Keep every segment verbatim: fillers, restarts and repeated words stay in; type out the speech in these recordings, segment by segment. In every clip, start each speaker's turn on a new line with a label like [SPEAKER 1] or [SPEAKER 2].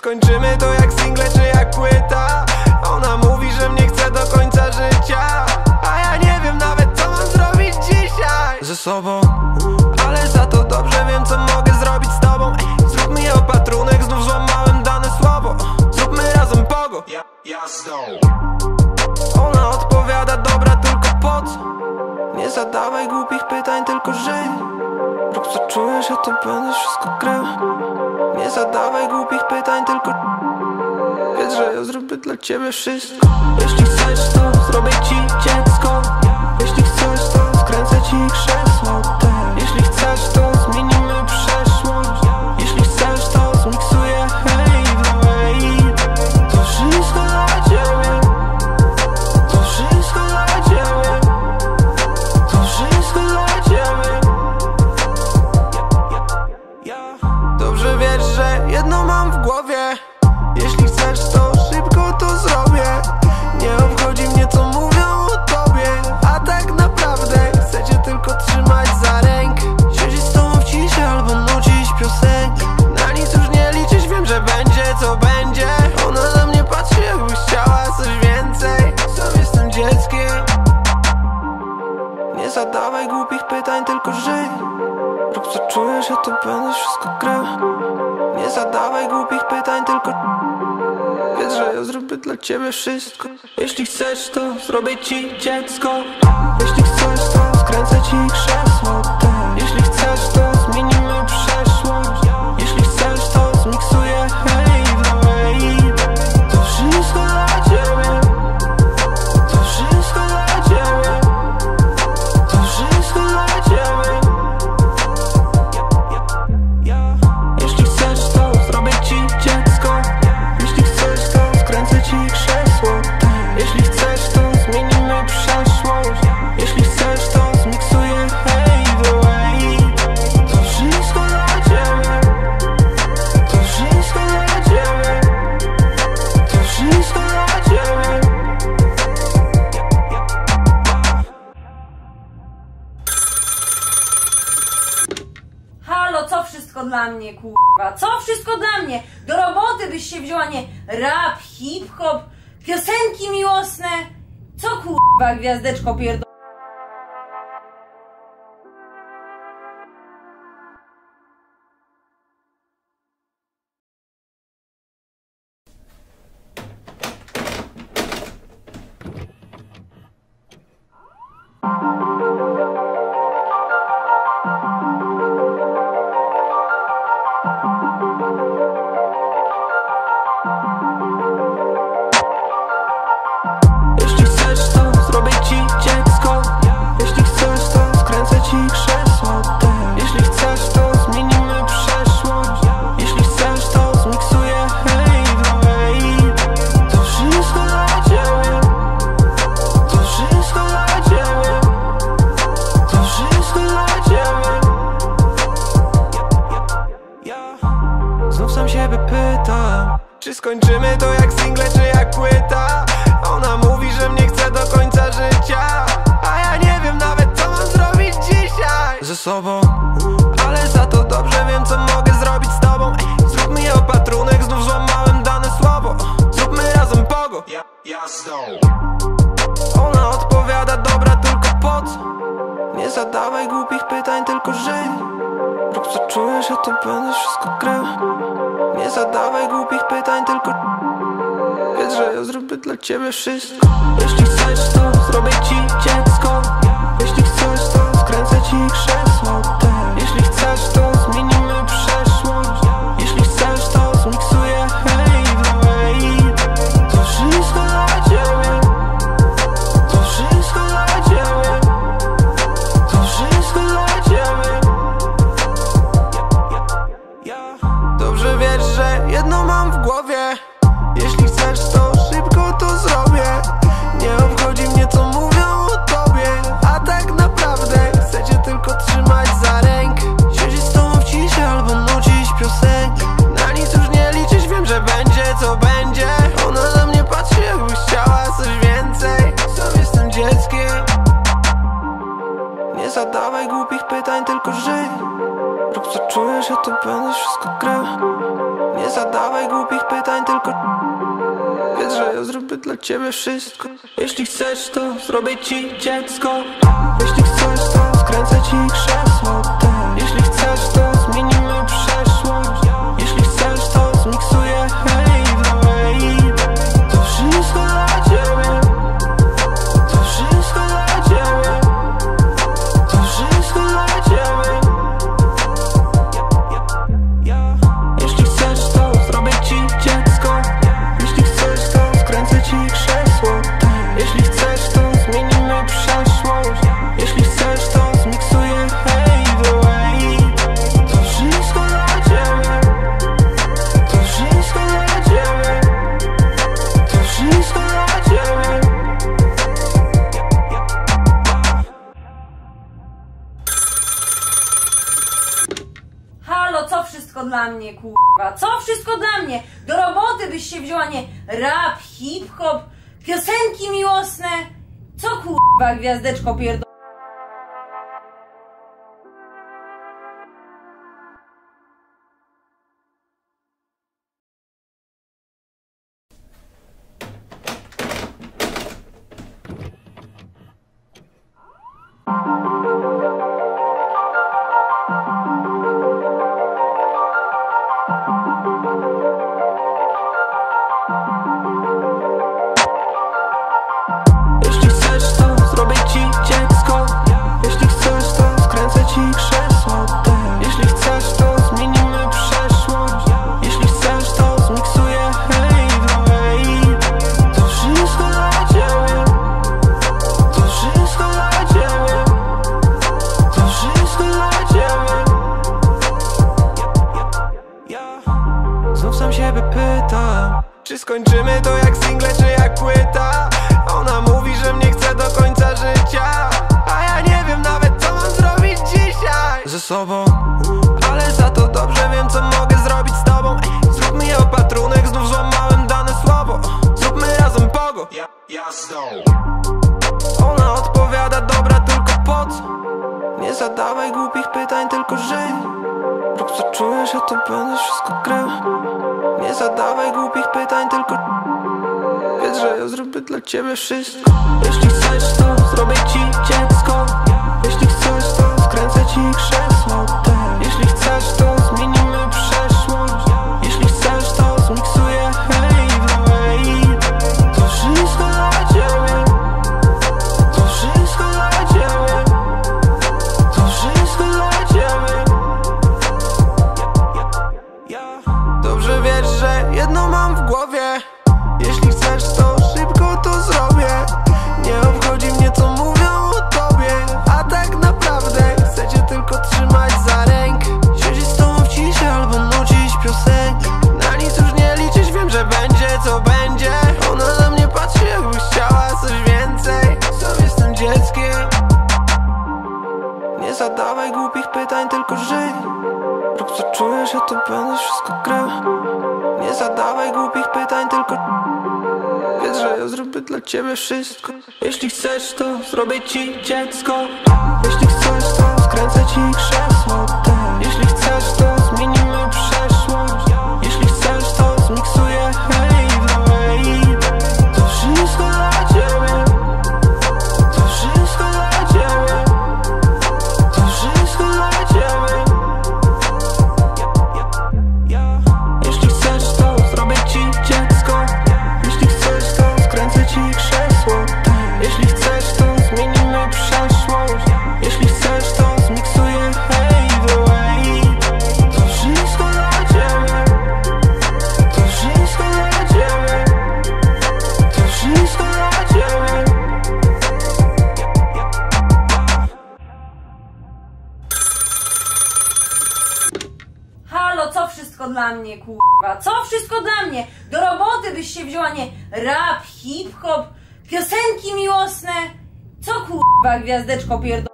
[SPEAKER 1] skończymy to jak single czy jak płyta? Ona mówi, że mnie chce do końca życia, a ja nie wiem nawet co mam zrobić dzisiaj ze sobą. Ale za to dobrze wiem co mogę zrobić z tobą. Ej, zrób mi opatrunek, znów złamałem dane słowo. Zróbmy razem pogo. Ona odpowiada, dobra, tylko po co? Nie zadawaj głupich pytań, tylko żyj. Rób co czujesz, a to będę wszystko krył. Nie zadawaj głupich pytań, tylko wiedz, że ja zrobię dla ciebie wszystko. Jeśli chcesz, to zrobię ci dziecko. Jeśli chcesz, to skręcę ci krzesło. Jeśli chcesz, to zmienimy przeszłość. Jeśli chcesz, to zmiksuję hej, no hej. To wszystko dla ciebie. To wszystko dla ciebie. To wszystko dla ciebie. Dobrze wiesz, że jedno mam w głowie. Jeśli chcesz, to szybko to zrobię. Nie obchodzi mnie co mówią o tobie, a tak naprawdę chcę cię tylko trzymać za rękę. Siedzieć z tobą w ciszy albo nucić piosenki. Na nic już nie liczyć, wiem, że będzie co będzie. Ona na mnie patrzy jakby chciała coś więcej. Sam jestem dzieckiem. Nie zadawaj głupich pytań, tylko żyj. Rób co czujesz, a to będę wszystko krył. Nie zadawaj głupich pytań, tylko wiedz, że ja zrobię dla ciebie wszystko. Jeśli chcesz, to zrobię ci dziecko. Jeśli chcesz, to skręcę ci krzesło. Jeśli chcesz, to zmienimy przeszłość. Jeśli chcesz, to zmiksuję hej, no hej. To wszystko dla ciebie. To wszystko dla ciebie. To wszystko dla ciebie. Jeśli chcesz, to zrobię ci dziecko. Jeśli chcesz, to skręcę ci krzesło. Jeśli chcesz, to zmienimy przeszłość. Jeśli chcesz, to zmiksuję hej, no hej. To wszystko dla ciebie. To wszystko dla ciebie. To wszystko dla ciebie.
[SPEAKER 2] Halo, co wszystko dla mnie, kurwa? Co wszystko dla mnie? Do roboty byś się wzięła, nie rap, hip-hop, piosenki miłosne. Co kurwa, gwiazdeczko pierdolona?
[SPEAKER 1] Jeśli chcesz, to zrobię ci dziecko. Jeśli chcesz, to skręcę ci krzesło. Jeśli chcesz, to zmienimy przeszłość. Jeśli chcesz, to zmiksuję hej, no hej. To wszystko dla ciebie. To wszystko dla ciebie. To wszystko dla ciebie. Znów sam siebie pytam, czy skończymy to jak single czy jak płyta? Ona mówi, że mnie chce do końca życia, a ja nie wiem nawet co mam zrobić dzisiaj ze sobą. Ale za to dobrze wiem co mogę zrobić z tobą. Ej, zrób mi opatrunek, znów złamałem dane słowo. Zróbmy razem pogo. Ona odpowiada, dobra, tylko po co? Nie zadawaj głupich pytań, tylko żyj. Rób co czujesz, a to będę wszystko krył. Nie zadawaj głupich pytań, tylko wiedz, że ja zrobię dla ciebie wszystko. Jeśli chcesz, to zrobię ci dziecko. Jeśli chcesz, to skręcę ci krzesło. Jeśli chcesz, to zmienimy przeszłość. Jeśli chcesz, to zmiksuję hej, no hej. To wszystko dla ciebie. To wszystko dla ciebie. To wszystko dla ciebie. Dobrze wiesz, że jedno mam w głowie. Jeśli chcesz, to szybko to zrobię. Nie obchodzi mnie co mówią o tobie, a tak naprawdę chcę cię tylko trzymać zrobię dla ciebie wszystko. Jeśli chcesz, to zrobię ci dziecko. Jeśli chcesz, to skręcę ci krzesło też. Jeśli chcesz, to zmienimy przeszłość. Jeśli chcesz, to zmiksuję hej do hej. To wszystko dla ciebie. To wszystko dla ciebie. To wszystko dla ciebie. Jeśli chcesz, to zrobię ci dziecko. Jeśli chcesz, to skręcę ci krzesło. Jeśli chcesz, to zmienimy przeszłość. Jeśli chcesz, to zmiksuję hej do hej. To wszystko dla ciebie. To wszystko dla ciebie. To wszystko dla ciebie.
[SPEAKER 2] Halo, co wszystko dla mnie, kurwa? Co wszystko dla mnie? Do roboty byś się wzięła, nie rap, hip-hop, piosenki miłosne. Co kurwa, gwiazdeczko pierdolona?
[SPEAKER 1] Jeśli chcesz, to zrobię ci dziecko. Jeśli chcesz, to skręcę ci krzesło też. Jeśli chcesz, to zmienimy przeszłość. Jeśli chcesz, to zmiksuję hej do hej. To wszystko dla ciebie. To wszystko dla ciebie. To wszystko dla ciebie. Znów sam siebie pytam, czy skończymy to jak single, czy jak płyta. Ona mówi, że mnie chce do końca życia, a ja nie wiem nawet, co mam zrobić dzisiaj ze sobą. Ale za to dobrze wiem, co mogę zrobić z tobą. Ej, zróbmy je opatrunek, znów złamałem dane słowo. Zróbmy razem pogo. Ona odpowiada, dobra, tylko po co? Nie zadawaj głupich pytań, tylko żyj. Rób co czujesz, ja to będę wszystko krył. Nie zadawaj głupich pytań, tylko wiedz, że ja zrobię dla ciebie wszystko. Jeśli chcesz, to zrobię ci dziecko. Jeśli chcesz, to skręcę ci krzesło też. Jeśli chcesz, to zmienimy przeszłość. Jeśli chcesz, to zmiksuję hej do hej. To wszystko dla ciebie. To wszystko dla ciebie. To wszystko dla ciebie. Dobrze wiesz, że jedno mam w głowie. Jeśli chcesz, to szybko to zrobię. Nie obchodzi mnie, co mówią o tobie. A tak naprawdę chcę cię tylko trzymać za rękę. Siedzieć z tobą w ciszy albo nucić piosenkę. Na nic już nie liczyć, wiem, że będzie co będzie. Ona na mnie patrzy, jakby chciała coś więcej. Sam jestem dzieckiem. Nie zadawaj głupich pytań, tylko żyj. Rób co czujesz, ja to będę wszystko krył. Nie zadawaj głupich pytań, tylko wiedz, że ja zrobię dla ciebie wszystko. Jeśli chcesz, to zrobię ci dziecko. Jeśli chcesz, to skręcę ci krzesło też. Jeśli chcesz, to zmienimy przeszłość. Jeśli chcesz, to zmiksuję hej do hej. To wszystko dla ciebie. To wszystko dla ciebie. To wszystko dla ciebie. Jeśli chcesz, to zrobię ci dziecko. Jeśli chcesz, to skręcę ci krzesło też. Jeśli chcesz, to zmienimy przeszłość. Jeśli chcesz, to zmiksuję hej do hej. To wszystko dla ciebie. To wszystko dla ciebie. To wszystko dla ciebie.
[SPEAKER 2] Halo, co wszystko dla mnie, kurwa? Co wszystko dla mnie? Do roboty byś się wzięła, nie rap, hip-hop, piosenki miłosne. Co kurwa, gwiazdeczko pierdolona?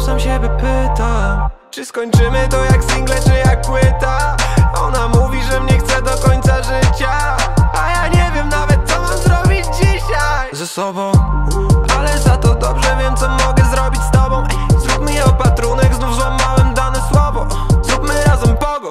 [SPEAKER 1] sam siebie pytam, czy skończymy to jak single, czy jak płyta. Ona mówi, że mnie chce do końca życia, a ja nie wiem nawet, co mam zrobić dzisiaj ze sobą. Ale za to dobrze wiem, co mogę zrobić z tobą. Ej, zróbmy je opatrunek, znów złamałem dane słowo. Zróbmy razem pogo.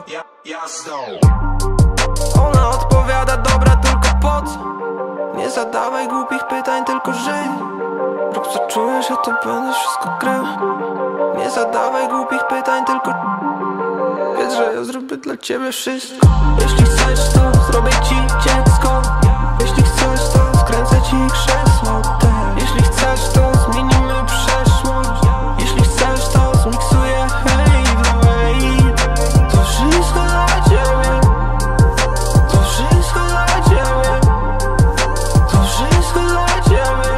[SPEAKER 1] Ona odpowiada, dobra, tylko po co? Nie zadawaj głupich pytań, tylko żyj. Rób co czujesz, ja to będę wszystko krył. Nie zadawaj głupich pytań, tylko wiedz, że ja zrobię dla ciebie wszystko. Jeśli chcesz, to zrobię ci dziecko. Jeśli chcesz, to skręcę ci krzesło. Jeśli chcesz, to zmienimy przeszłość. Jeśli chcesz, to zmiksuję hej w hej. To wszystko dla ciebie. To wszystko dla ciebie. To wszystko dla ciebie.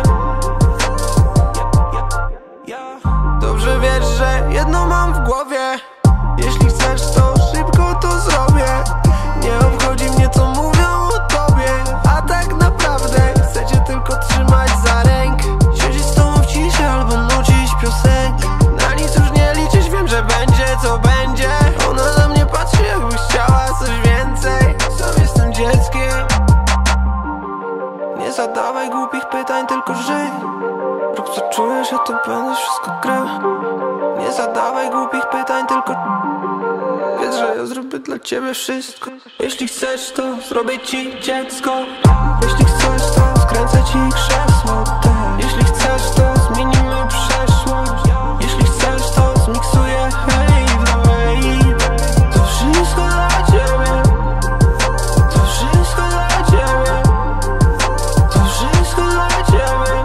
[SPEAKER 1] Dobrze wiesz, że jedno mam w głowie. Jeśli chcesz, to szybko to zrobię. Nie obchodzi mnie, co mówią o tobie, a tak naprawdę chcę cię tylko trzymać za rękę. Siedzieć z tobą w ciszy albo nucić piosenkę. Na nic już nie liczyć, wiem, że będzie co będzie. Ona na mnie patrzy, jakby chciała coś więcej. Sam jestem dzieckiem. Nie zadawaj głupich pytań, tylko żyj. Rób co czujesz, ja to będę wszystko krył. Nie zadawaj głupich pytań, tylko wiedz, że ja zrobię dla ciebie wszystko. Jeśli chcesz, to zrobię ci dziecko. Jeśli chcesz, to skręcę ci krzesło. Jeśli chcesz, to zmienimy przeszłość. Jeśli chcesz, to zmiksuję hej w hej. To wszystko dla ciebie. To wszystko dla ciebie. To wszystko dla ciebie.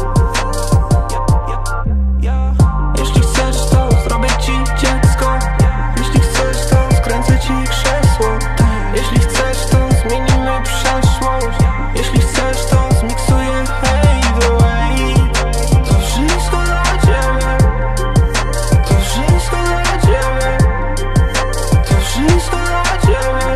[SPEAKER 1] Jeśli chcesz, to zrobię ci dziecko. Jeśli chcesz, to skręcę ci krzesło. Jeśli chcesz, to zmienimy przeszłość. Jeśli chcesz, to zmiksuję hej w hej. To wszystko dla ciebie. To wszystko dla ciebie. To wszystko dla ciebie.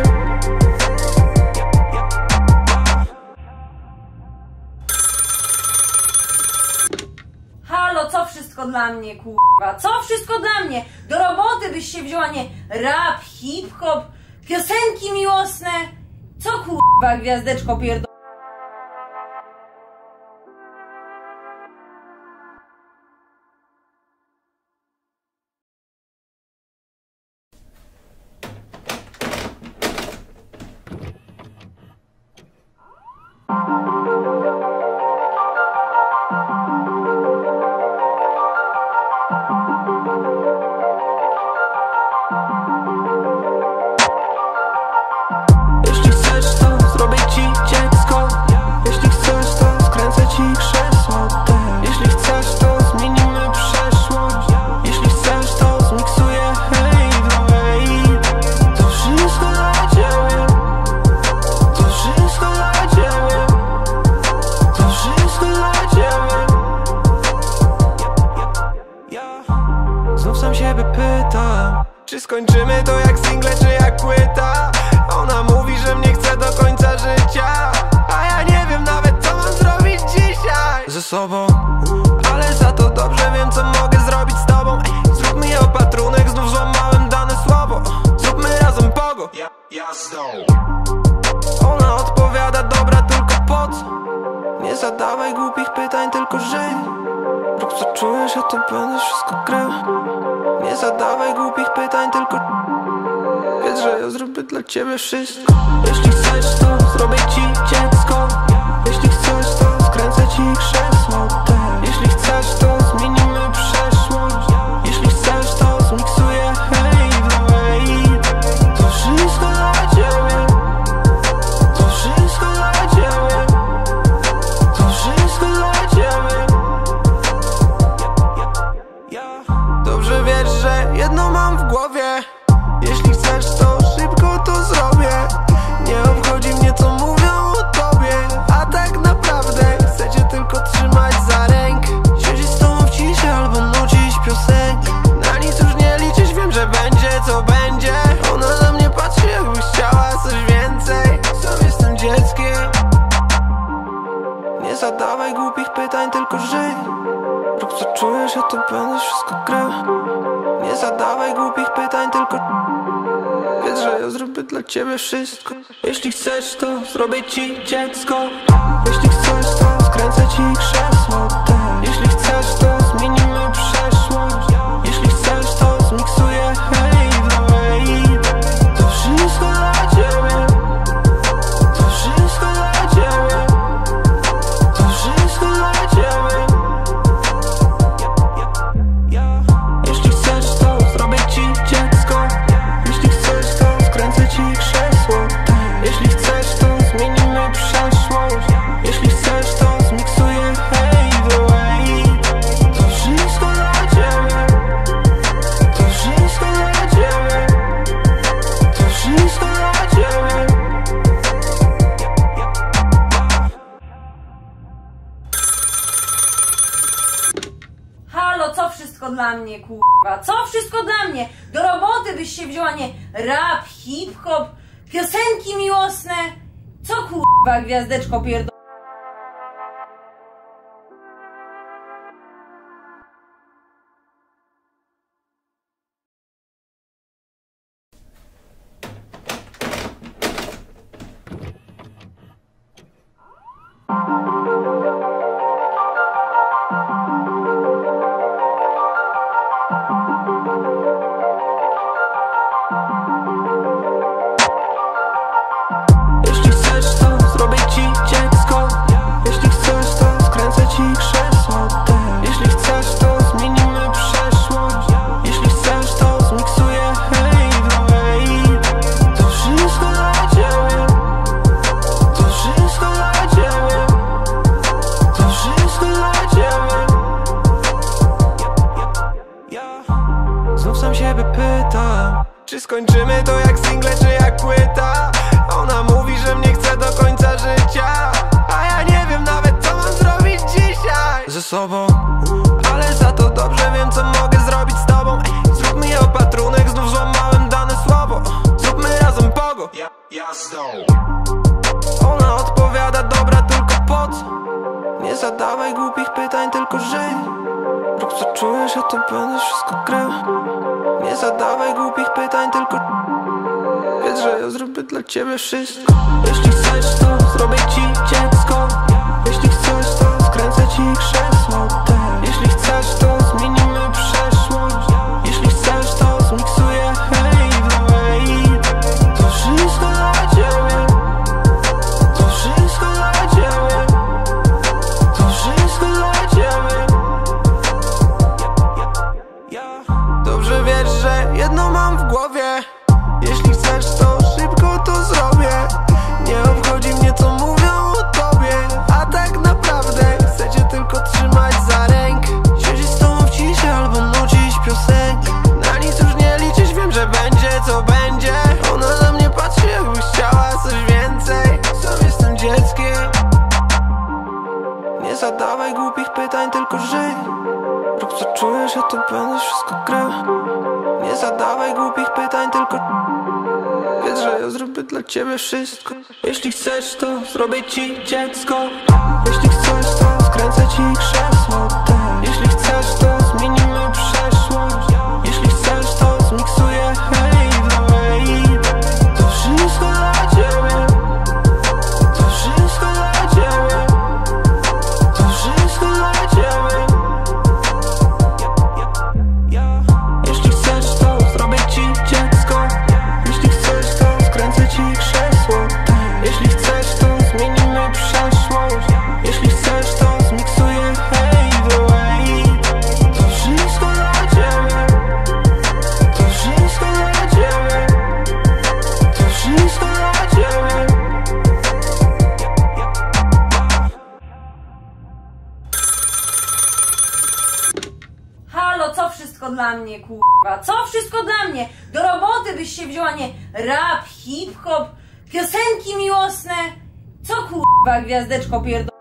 [SPEAKER 2] Halo, co wszystko dla mnie, kurwa? Co wszystko dla mnie? Do roboty byś się wzięła, nie rap, hip-hop, piosenki miłosne. Co kurwa, gwiazdeczko pierdolona?
[SPEAKER 1] Jeśli chcesz, to zrobię ci dziecko. Jeśli chcesz, to skręcę ci krzesło. Jeśli chcesz, to zmienimy przeszłość. Jeśli chcesz, to zmiksuję hej w hej. To wszystko dla ciebie. To wszystko dla ciebie. To wszystko dla ciebie. Znów sam siebie pytam, czy skończymy to jak single, czy jak płyta. Ona mówi, że mnie chce do końca życia, a ja nie wiem nawet, co mam zrobić dzisiaj ze sobą. Ale za to dobrze wiem, co mogę zrobić z tobą. Ej, zróbmy je opatrunek, znów złamałem dane słowo. Zróbmy razem pogo. Ona odpowiada, dobra, tylko po co? Nie zadawaj głupich pytań, tylko żyj. Rób co czujesz, ja to będę wszystko krył. Nie zadawaj głupich pytań, tylko wiedz, że ja zrobię dla ciebie wszystko. Jeśli chcesz, to zrobię ci dziecko. Jeśli chcesz, to skręcę ci krzesło. Jeśli chcesz, to zmienimy przeszłość. Jeśli chcesz, to zmiksuję hej w hej. To wszystko dla ciebie. To wszystko dla ciebie. To wszystko dla ciebie. Dobrze wiesz, że jedno mam w głowie. Jeśli chcesz, to szybko to zrobię. Nie obchodzi mnie, co mówią o tobie, a tak naprawdę chcę cię tylko trzymać za rękę. Siedzieć z tobą w ciszy albo nucić piosenkę. Na nic już nie liczyć, wiem, że będzie co będzie. Ona na mnie patrzy, jakby chciała coś więcej. Sam jestem dzieckiem. Nie zadawaj głupich pytań, tylko żyj. Rób co czujesz, ja to będę wszystko krył. ciebie wszystko. Jeśli chcesz, to zrobię ci dziecko. Jeśli chcesz, to skręcę ci krzesło. Jeśli chcesz, to zmienimy przeszłość. Jeśli chcesz, to zmiksuję hej do hej. To wszystko dla ciebie. To wszystko dla ciebie. To wszystko dla ciebie. Jeśli chcesz, to zrobię ci dziecko. Jeśli chcesz, to skręcę ci krzesło. Jeśli chcesz, to zmienimy przeszłość. Jeśli chcesz, to zmiksuję hej do hej. To wszystko dla ciebie. To wszystko dla ciebie. To wszystko dla ciebie.
[SPEAKER 2] Halo, co wszystko dla mnie, kurwa? Co wszystko dla mnie? Do roboty byś się wzięła, nie? Rap, hip-hop, piosenki miłosne. Co kurwa, gwiazdeczko pierdolona?
[SPEAKER 1] Jeśli chcesz, to zrobię ci dziecko. Jeśli chcesz, to skręcę ci krzesło. Jeśli chcesz, to zmienimy przeszłość. Jeśli chcesz, to zmiksuję hej do hej. To wszystko dla ciebie. To wszystko dla ciebie. To wszystko dla ciebie. Znów sam siebie pytam, czy skończymy to jak single, czy jak płyta. Ona mówi, że mnie chce do końca życia, a ja nie wiem nawet, co mam zrobić dzisiaj ze sobą. Ale za to dobrze wiem, co mogę zrobić z tobą. Ej, zróbmy je opatrunek, znów złamałem dane słowo. Zróbmy razem pogo. Ona odpowiada, dobra, tylko po co? Nie zadawaj głupich pytań, tylko żyj. Rób co czujesz, ja to będę wszystko krył. Nie zadawaj głupich pytań, tylko wiedz, że ja zrobię dla ciebie wszystko. Jeśli chcesz, to zrobię ci dziecko. Jeśli chcesz, to skręcę ci krzesło. Jeśli chcesz, to zmienimy przeszłość. Jeśli chcesz, to zmiksuję hej do hej. To wszystko dla ciebie. To wszystko dla ciebie. To wszystko dla ciebie. Dobrze wiesz, że jedno mam w głowie. Jeśli chcesz, to szybko to zrobię. Nie obchodzi mnie, co mówią o tobie. A tak naprawdę chcę cię tylko trzymać za rękę. Siedzieć z tobą w ciszy albo nucić piosenkę. Na nic już nie liczyć, wiem, że będzie co będzie. Ona na mnie patrzy, jakby chciała coś więcej. Sam jestem dzieckiem. Nie zadawaj głupich pytań, tylko żyj. Rób co czujesz, ja to będę wszystko krył. Nie zadawaj głupich pytań, tylko wiedz, że ja zrobię dla ciebie wszystko. Jeśli chcesz, to zrobię ci dziecko. Jeśli chcesz, to skręcę ci krzesło. Jeśli chcesz, to zmienimy przeszłość. Jeśli chcesz, to zmiksuję hej do hej. To wszystko dla ciebie. To wszystko dla ciebie. To wszystko dla ciebie. Jeśli chcesz, to zrobię ci dziecko. Jeśli chcesz, to skręcę ci krzesło. Jeśli chcesz, to zmienimy przeszłość. Jeśli chcesz, to zmiksuję hej do hej. To wszystko dla ciebie. To wszystko dla ciebie. To wszystko dla ciebie.
[SPEAKER 2] Halo, co wszystko dla mnie, kurwa? Co wszystko dla mnie? Do roboty byś się wzięła, nie? Rap, hip-hop, piosenki miłosne. Co kurwa, gwiazdeczko pierdolona?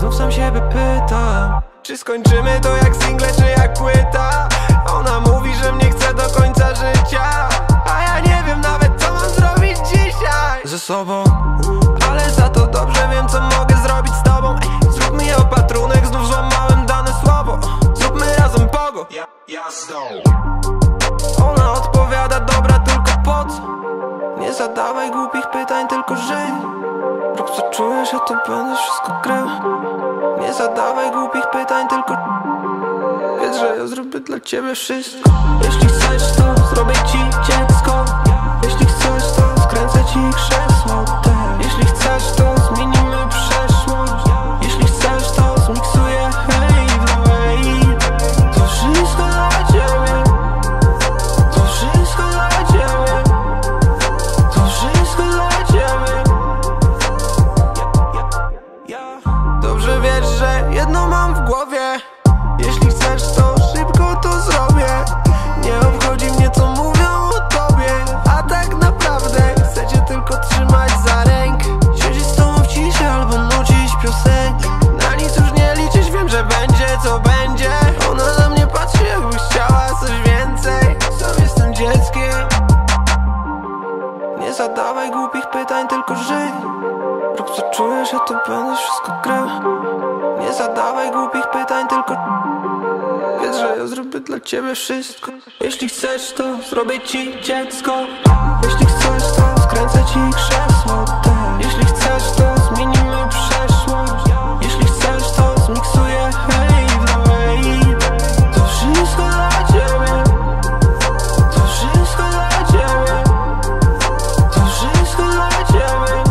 [SPEAKER 1] Znów sam siebie pytam, czy skończymy to jak single, czy jak płyta. Ona mówi, że mnie chce do końca życia, a ja nie wiem nawet, co mam zrobić dzisiaj ze sobą. Ale za to dobrze wiem, co mogę zrobić z tobą. Ej, zrób mi opatrunek, znów złamałem dane słowo. Zróbmy razem pogo. Ona odpowiada, dobra, tylko po co? Nie zadawaj głupich pytań, tylko żyj. Rób co czujesz, ja to będę wszystko krył. Nie zadawaj głupich pytań, tylko wiedz, że ja zrobię dla ciebie wszystko. Jeśli chcesz, to zrobię ci dziecko. Jeśli chcesz, to skręcę ci krzesło też. Jeśli chcesz, to zmienimy przeszłość. Jeśli chcesz, to zmiksuję hej, no hej. To wszystko dla ciebie. To wszystko dla ciebie. To wszystko dla ciebie. Dobrze wiesz, że jedno mam w głowie. Jeśli chcesz, to szybko to zrobię. Nie obchodzi mnie, co mówią o tobie. A tak naprawdę chcę cię tylko trzymać za rękę. Siedzieć z tobą w ciszy albo nucić piosenki. Na nic już nie liczyć, wiem, że będzie co będzie. Ona na mnie patrzy, jakby chciała coś więcej. Sam jestem dzieckiem. Nie zadawaj głupich pytań, tylko żyj. Rób co czujesz, ja to będę wszystko krył. Nie zadawaj głupich pytań, tylko wiedz, że ja zrobię dla ciebie wszystko. Jeśli chcesz, to zrobię ci dziecko. Jeśli chcesz, to skręcę ci krzesło też. Jeśli chcesz, to zmienimy przeszłość. Jeśli chcesz, to zmiksuję hej, no hej. To wszystko dla ciebie. To wszystko dla ciebie. To wszystko dla ciebie.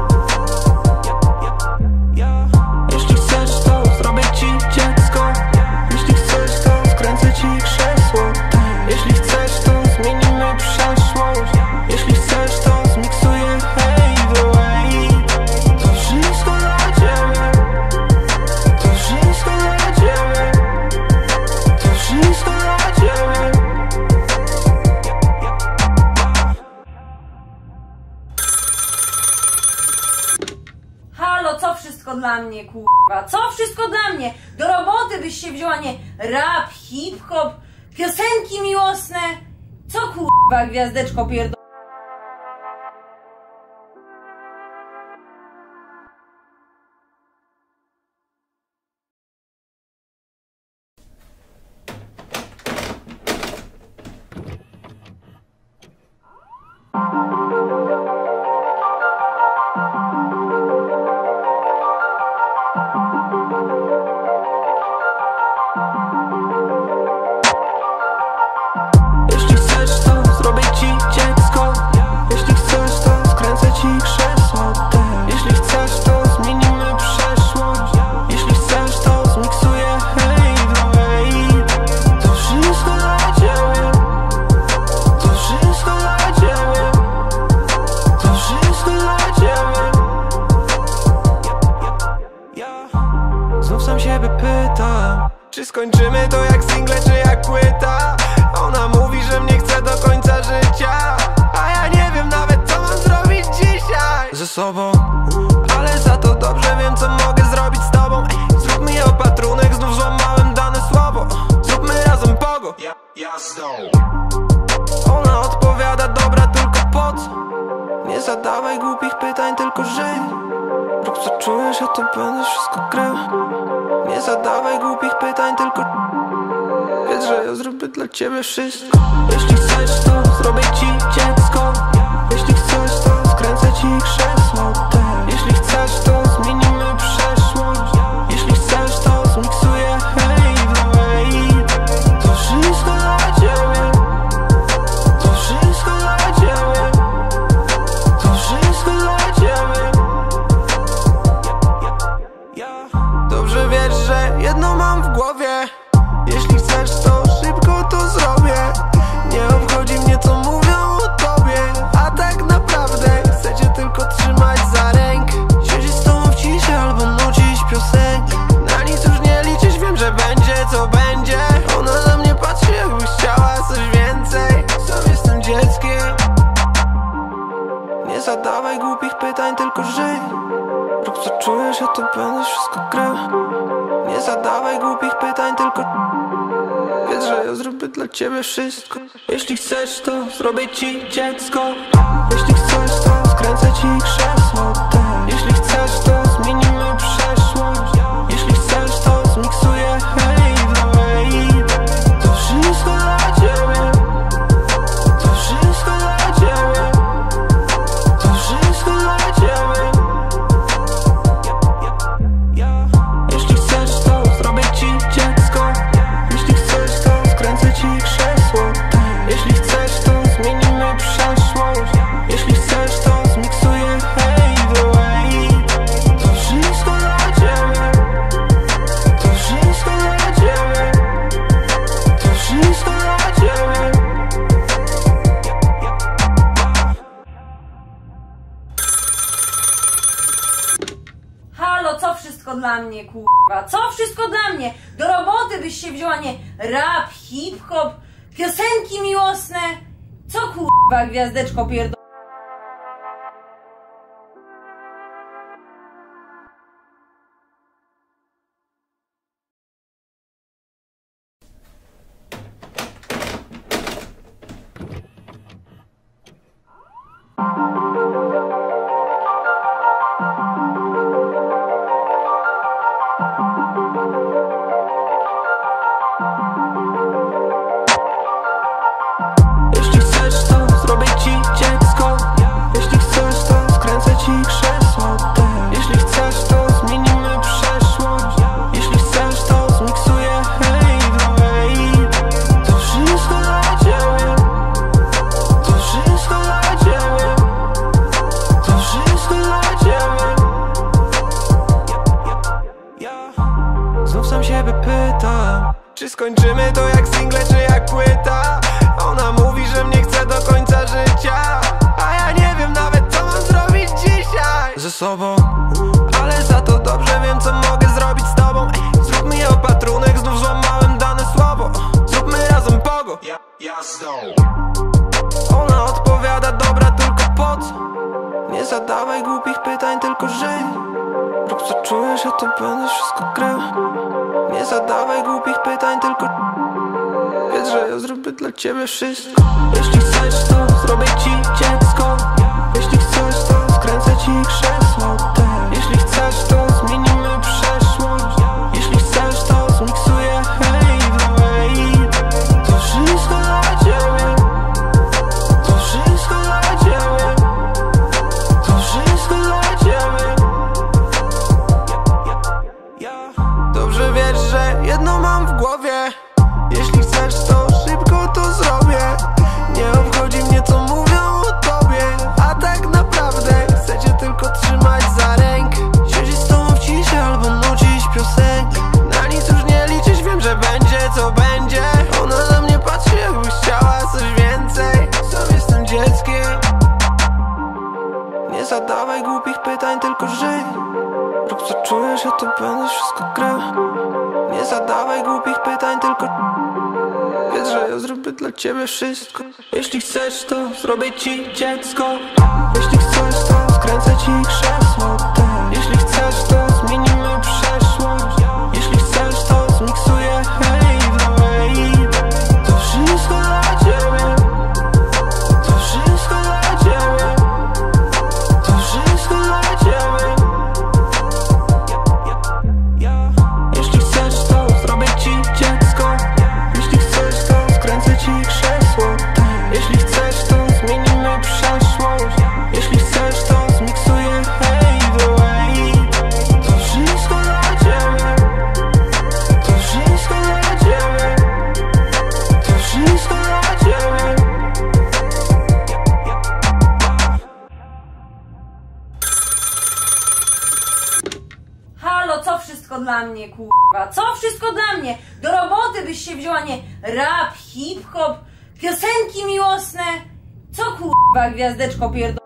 [SPEAKER 1] Jeśli chcesz, to zrobię ci dziecko. Jeśli chcesz, to skręcę ci krzesło też. Jeśli chcesz, to zmienimy przeszłość. Jeśli chcesz, to zmiksuję hej, no hej. To wszystko dla ciebie. To wszystko dla ciebie. To wszystko dla ciebie.
[SPEAKER 2] Halo, co wszystko dla mnie, kurwa? Co wszystko dla mnie? Do roboty byś się wzięła, nie rap, hip-hop, piosenki miłosne. Co kurwa, gwiazdeczko pierdolona?
[SPEAKER 1] Jeśli chcesz, to zrobię ci dziecko. Jeśli chcesz, to skręcę ci krzesło też. Jeśli chcesz, to zmienimy przeszłość. Jeśli chcesz, to zmiksuję hej, no hej. To wszystko dla ciebie. To wszystko dla ciebie. To wszystko dla ciebie. Znów sam siebie pytam, czy skończymy to jak single, czy jak płyta. Ona mówi, że mnie chce do końca życia, a ja nie wiem nawet, co mam zrobić dzisiaj ze sobą. Ale za to dobrze wiem, co mogę zrobić z tobą. Ej, zrób mi opatrunek, znów złamałem dane słowo. Zróbmy razem pogo. Ona odpowiada, dobra, tylko po co? Nie zadawaj głupich pytań, tylko żyj. Rób co czujesz, ja to będę wszystko krył. Nie zadawaj głupich pytań, tylko wiedz, że ja zrobię dla ciebie wszystko. Jeśli chcesz, to zrobię ci dziecko. Jeśli chcesz, to skręcę ci krzesło też. Jeśli chcesz, to zmienimy przeszłość. Jeśli chcesz, to zmiksuję hej, no hej. To wszystko dla ciebie. To wszystko dla ciebie. To wszystko dla ciebie. Dobrze wiesz, że jedno mam w głowie. Jeśli chcesz, to szybko to zrobię. Nie obchodzi mnie, co mówią o tobie. A tak naprawdę chcę cię tylko trzymać za rękę. Siedzieć z tobą w ciszy albo nucić piosenki. Na nic już nie liczyć, wiem, że będzie co będzie. Ona na mnie patrzy, jakby chciała coś więcej. Sam jestem dzieckiem. Nie zadawaj głupich pytań, tylko żyj. Rób co czujesz, ja to będę wszystko wszystko krył. Nie zadawaj głupich pytań, tylko wiedz, że ja zrobię dla ciebie wszystko. Jeśli chcesz, to zrobię ci dziecko. Jeśli chcesz, to skręcę ci krzesło też. Jeśli chcesz, to zmienimy przeszłość. Jeśli chcesz, to zmiksuję hej do hej. To wszystko dla ciebie. To wszystko dla ciebie. To wszystko dla ciebie. Jeśli chcesz, to zrobię ci dziecko. Jeśli chcesz, to skręcę ci krzesło. Jeśli chcesz, to zmienimy przeszłość. Jeśli chcesz, to zmiksuję hej do hej. To wszystko dla ciebie. To wszystko dla ciebie. To wszystko dla ciebie.
[SPEAKER 2] Halo, co wszystko dla mnie, kurwa? Co wszystko dla mnie? Do roboty byś się wzięła, nie rap, hip-hop, piosenki miłosne. Co kurwa, gwiazdeczko pierdolona?
[SPEAKER 1] Jeśli chcesz, to zrobię ci dziecko. Jeśli chcesz, to skręcę ci krzesło też. Jeśli chcesz, to zmienimy przeszłość. Jeśli chcesz, to zmiksuję hej do hej. To wszystko dla ciebie. To wszystko dla ciebie. To wszystko dla ciebie. Znów sam siebie pytam, czy skończymy to jak single, czy jak płyta. Ona mówi, że mnie chce do końca życia, a ja nie wiem nawet, co mam zrobić dzisiaj ze sobą. Ale za to dobrze wiem, co mogę zrobić z tobą. Ej, zróbmy je opatrunek, znów złamałem dane słowo. Zróbmy razem pogo. Ona odpowiada, dobra, tylko po co? Nie zadawaj głupich pytań, tylko żyj. Rób co czujesz, ja to będę wszystko krył. Nie zadawaj głupich pytań, tylko wiedz, że ja zrobię dla ciebie wszystko. Jeśli chcesz, to zrobię ci dziecko. Jeśli chcesz, to skręcę ci krzesło też. Jeśli chcesz, to zmienimy przeszłość. Jeśli chcesz, to zmiksuję hej do hej. To wszystko dla ciebie. To wszystko dla ciebie. To wszystko dla ciebie. Dobrze wiesz, że jedno mam w głowie. Jeśli chcesz, to szybko to zrobię. Nie obchodzi mnie, co mówią o tobie. A tak naprawdę chcę cię tylko trzymać za rękę. Siedzieć z tobą w ciszy albo nucić piosenkę. Na nic już nie liczyć, wiem, że będzie co będzie. Ona na mnie patrzy, jakby chciała coś więcej. Sam jestem dzieckiem. Nie zadawaj głupich pytań, tylko żyj. Rób co czujesz, ja to będę wszystko krył. Nie zadawaj głupich pytań, tylko wiedz, że ja zrobię dla ciebie wszystko. Jeśli chcesz, to zrobię ci dziecko. Jeśli chcesz, to skręcę ci krzesło też. Jeśli chcesz, to zmienimy przeszłość. Jeśli chcesz, to zmiksuję hej do hej. To wszystko dla ciebie. To wszystko dla ciebie. To wszystko dla ciebie. Jeśli chcesz, to zrobię ci dziecko. Jeśli chcesz, to skręcę ci krzesło też. Jeśli chcesz, to zmienimy przeszłość. Jeśli chcesz, to zmiksuję hej do hej. To wszystko dla ciebie. To wszystko dla ciebie. To wszystko dla ciebie.
[SPEAKER 2] Halo, co wszystko dla mnie, kurwa? Co wszystko dla mnie? Do roboty byś się wzięła, nie rap, hip-hop, piosenki miłosne. Co kurwa, gwiazdeczko pierdolona?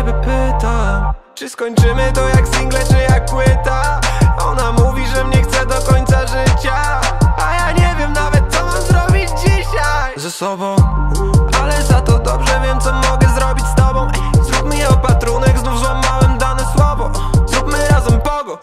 [SPEAKER 1] siebie pytam, czy skończymy to jak single, czy jak płyta. Ona mówi, że mnie chce do końca życia, a ja nie wiem nawet, co mam zrobić dzisiaj ze sobą. Ale za to dobrze wiem, co mogę zrobić z tobą. Ej, zróbmy je opatrunek, znów złamałem dane słowo. Zróbmy razem pogo.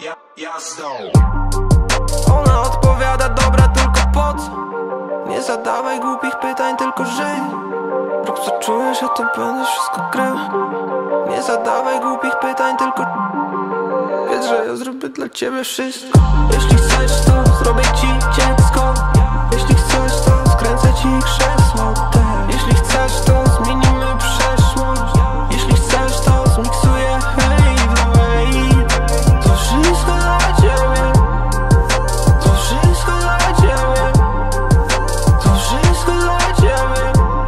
[SPEAKER 1] Ona odpowiada, dobra, tylko po co? Nie zadawaj głupich pytań, tylko żyj. Rób co czujesz, ja to będę wszystko krył. Nie zadawaj głupich pytań, tylko wiedz, że ja zrobię dla ciebie wszystko. Jeśli chcesz, to zrobię ci dziecko. Jeśli chcesz, to skręcę ci krzesło. Jeśli chcesz, to zmienimy przeszłość. Jeśli chcesz, to zmiksuję hej, no hej. To wszystko dla ciebie. To wszystko dla ciebie. To wszystko dla ciebie.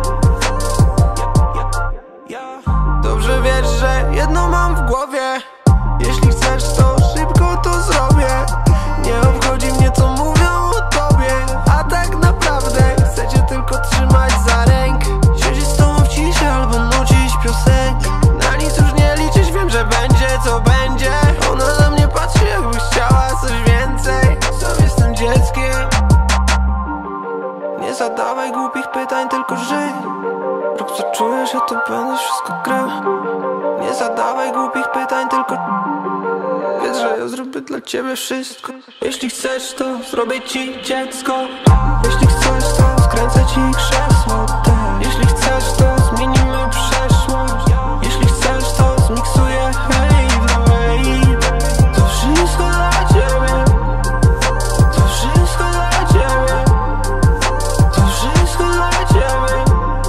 [SPEAKER 1] Dobrze wiesz, że jedno mam w głowie. Jeśli chcesz, to szybko to zrobię. Nie obchodzi mnie, co mówią o tobie, a tak naprawdę chcę cię tylko trzymać za rękę. Siedzieć z tobą w ciszy albo nucić piosenkę. Na nic już nie liczyć, wiem, że będzie co będzie. Ona na mnie patrzy, jakby chciała coś więcej. Sam jestem dzieckiem. Nie zadawaj głupich pytań, tylko żyj. Rób co czujesz, ja to będę wszystko krył. Nie zadawaj głupich pytań, tylko wiedz, że ja zrobię dla ciebie wszystko. Jeśli chcesz, to zrobię ci dziecko. Jeśli chcesz, to skręcę ci krzesło. Jeśli chcesz, to zmienimy przeszłość. Jeśli chcesz, to zmiksuję hej, no hej. To wszystko dla ciebie. To wszystko dla ciebie. To wszystko dla ciebie.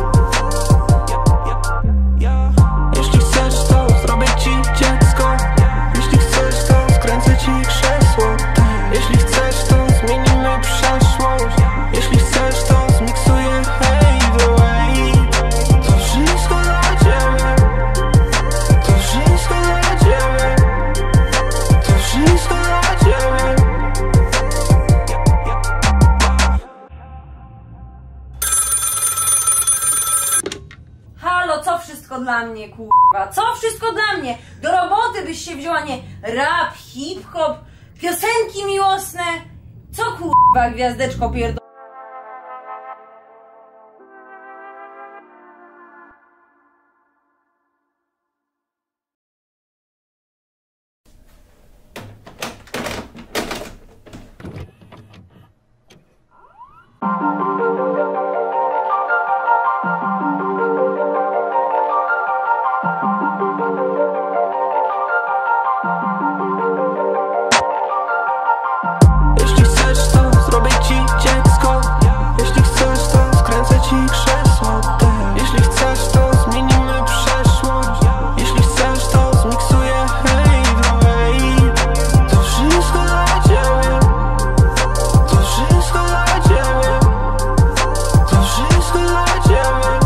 [SPEAKER 1] Jeśli chcesz, to zrobię ci dziecko. Jeśli chcesz, to skręcę ci krzesło. Jeśli chcesz, to zmienimy przeszłość. Jeśli chcesz, to zmiksuję hej, no hej. To wszystko dla ciebie. To wszystko dla ciebie. To wszystko dla ciebie.
[SPEAKER 2] Halo, co wszystko dla mnie, kurwa? Co wszystko dla mnie? Do roboty byś się wzięła, nie? Rap, hip-hop, piosenki miłosne. Co, kurwa, gwiazdeczko pierdolona?
[SPEAKER 1] Jeśli chcesz, to zrobię ci dziecko. Jeśli chcesz, to skręcę ci krzesło. Jeśli chcesz, to zmienimy przeszłość. Jeśli chcesz, to zmiksuję hej, no hej. To wszystko dla ciebie. To wszystko dla ciebie. To wszystko dla ciebie.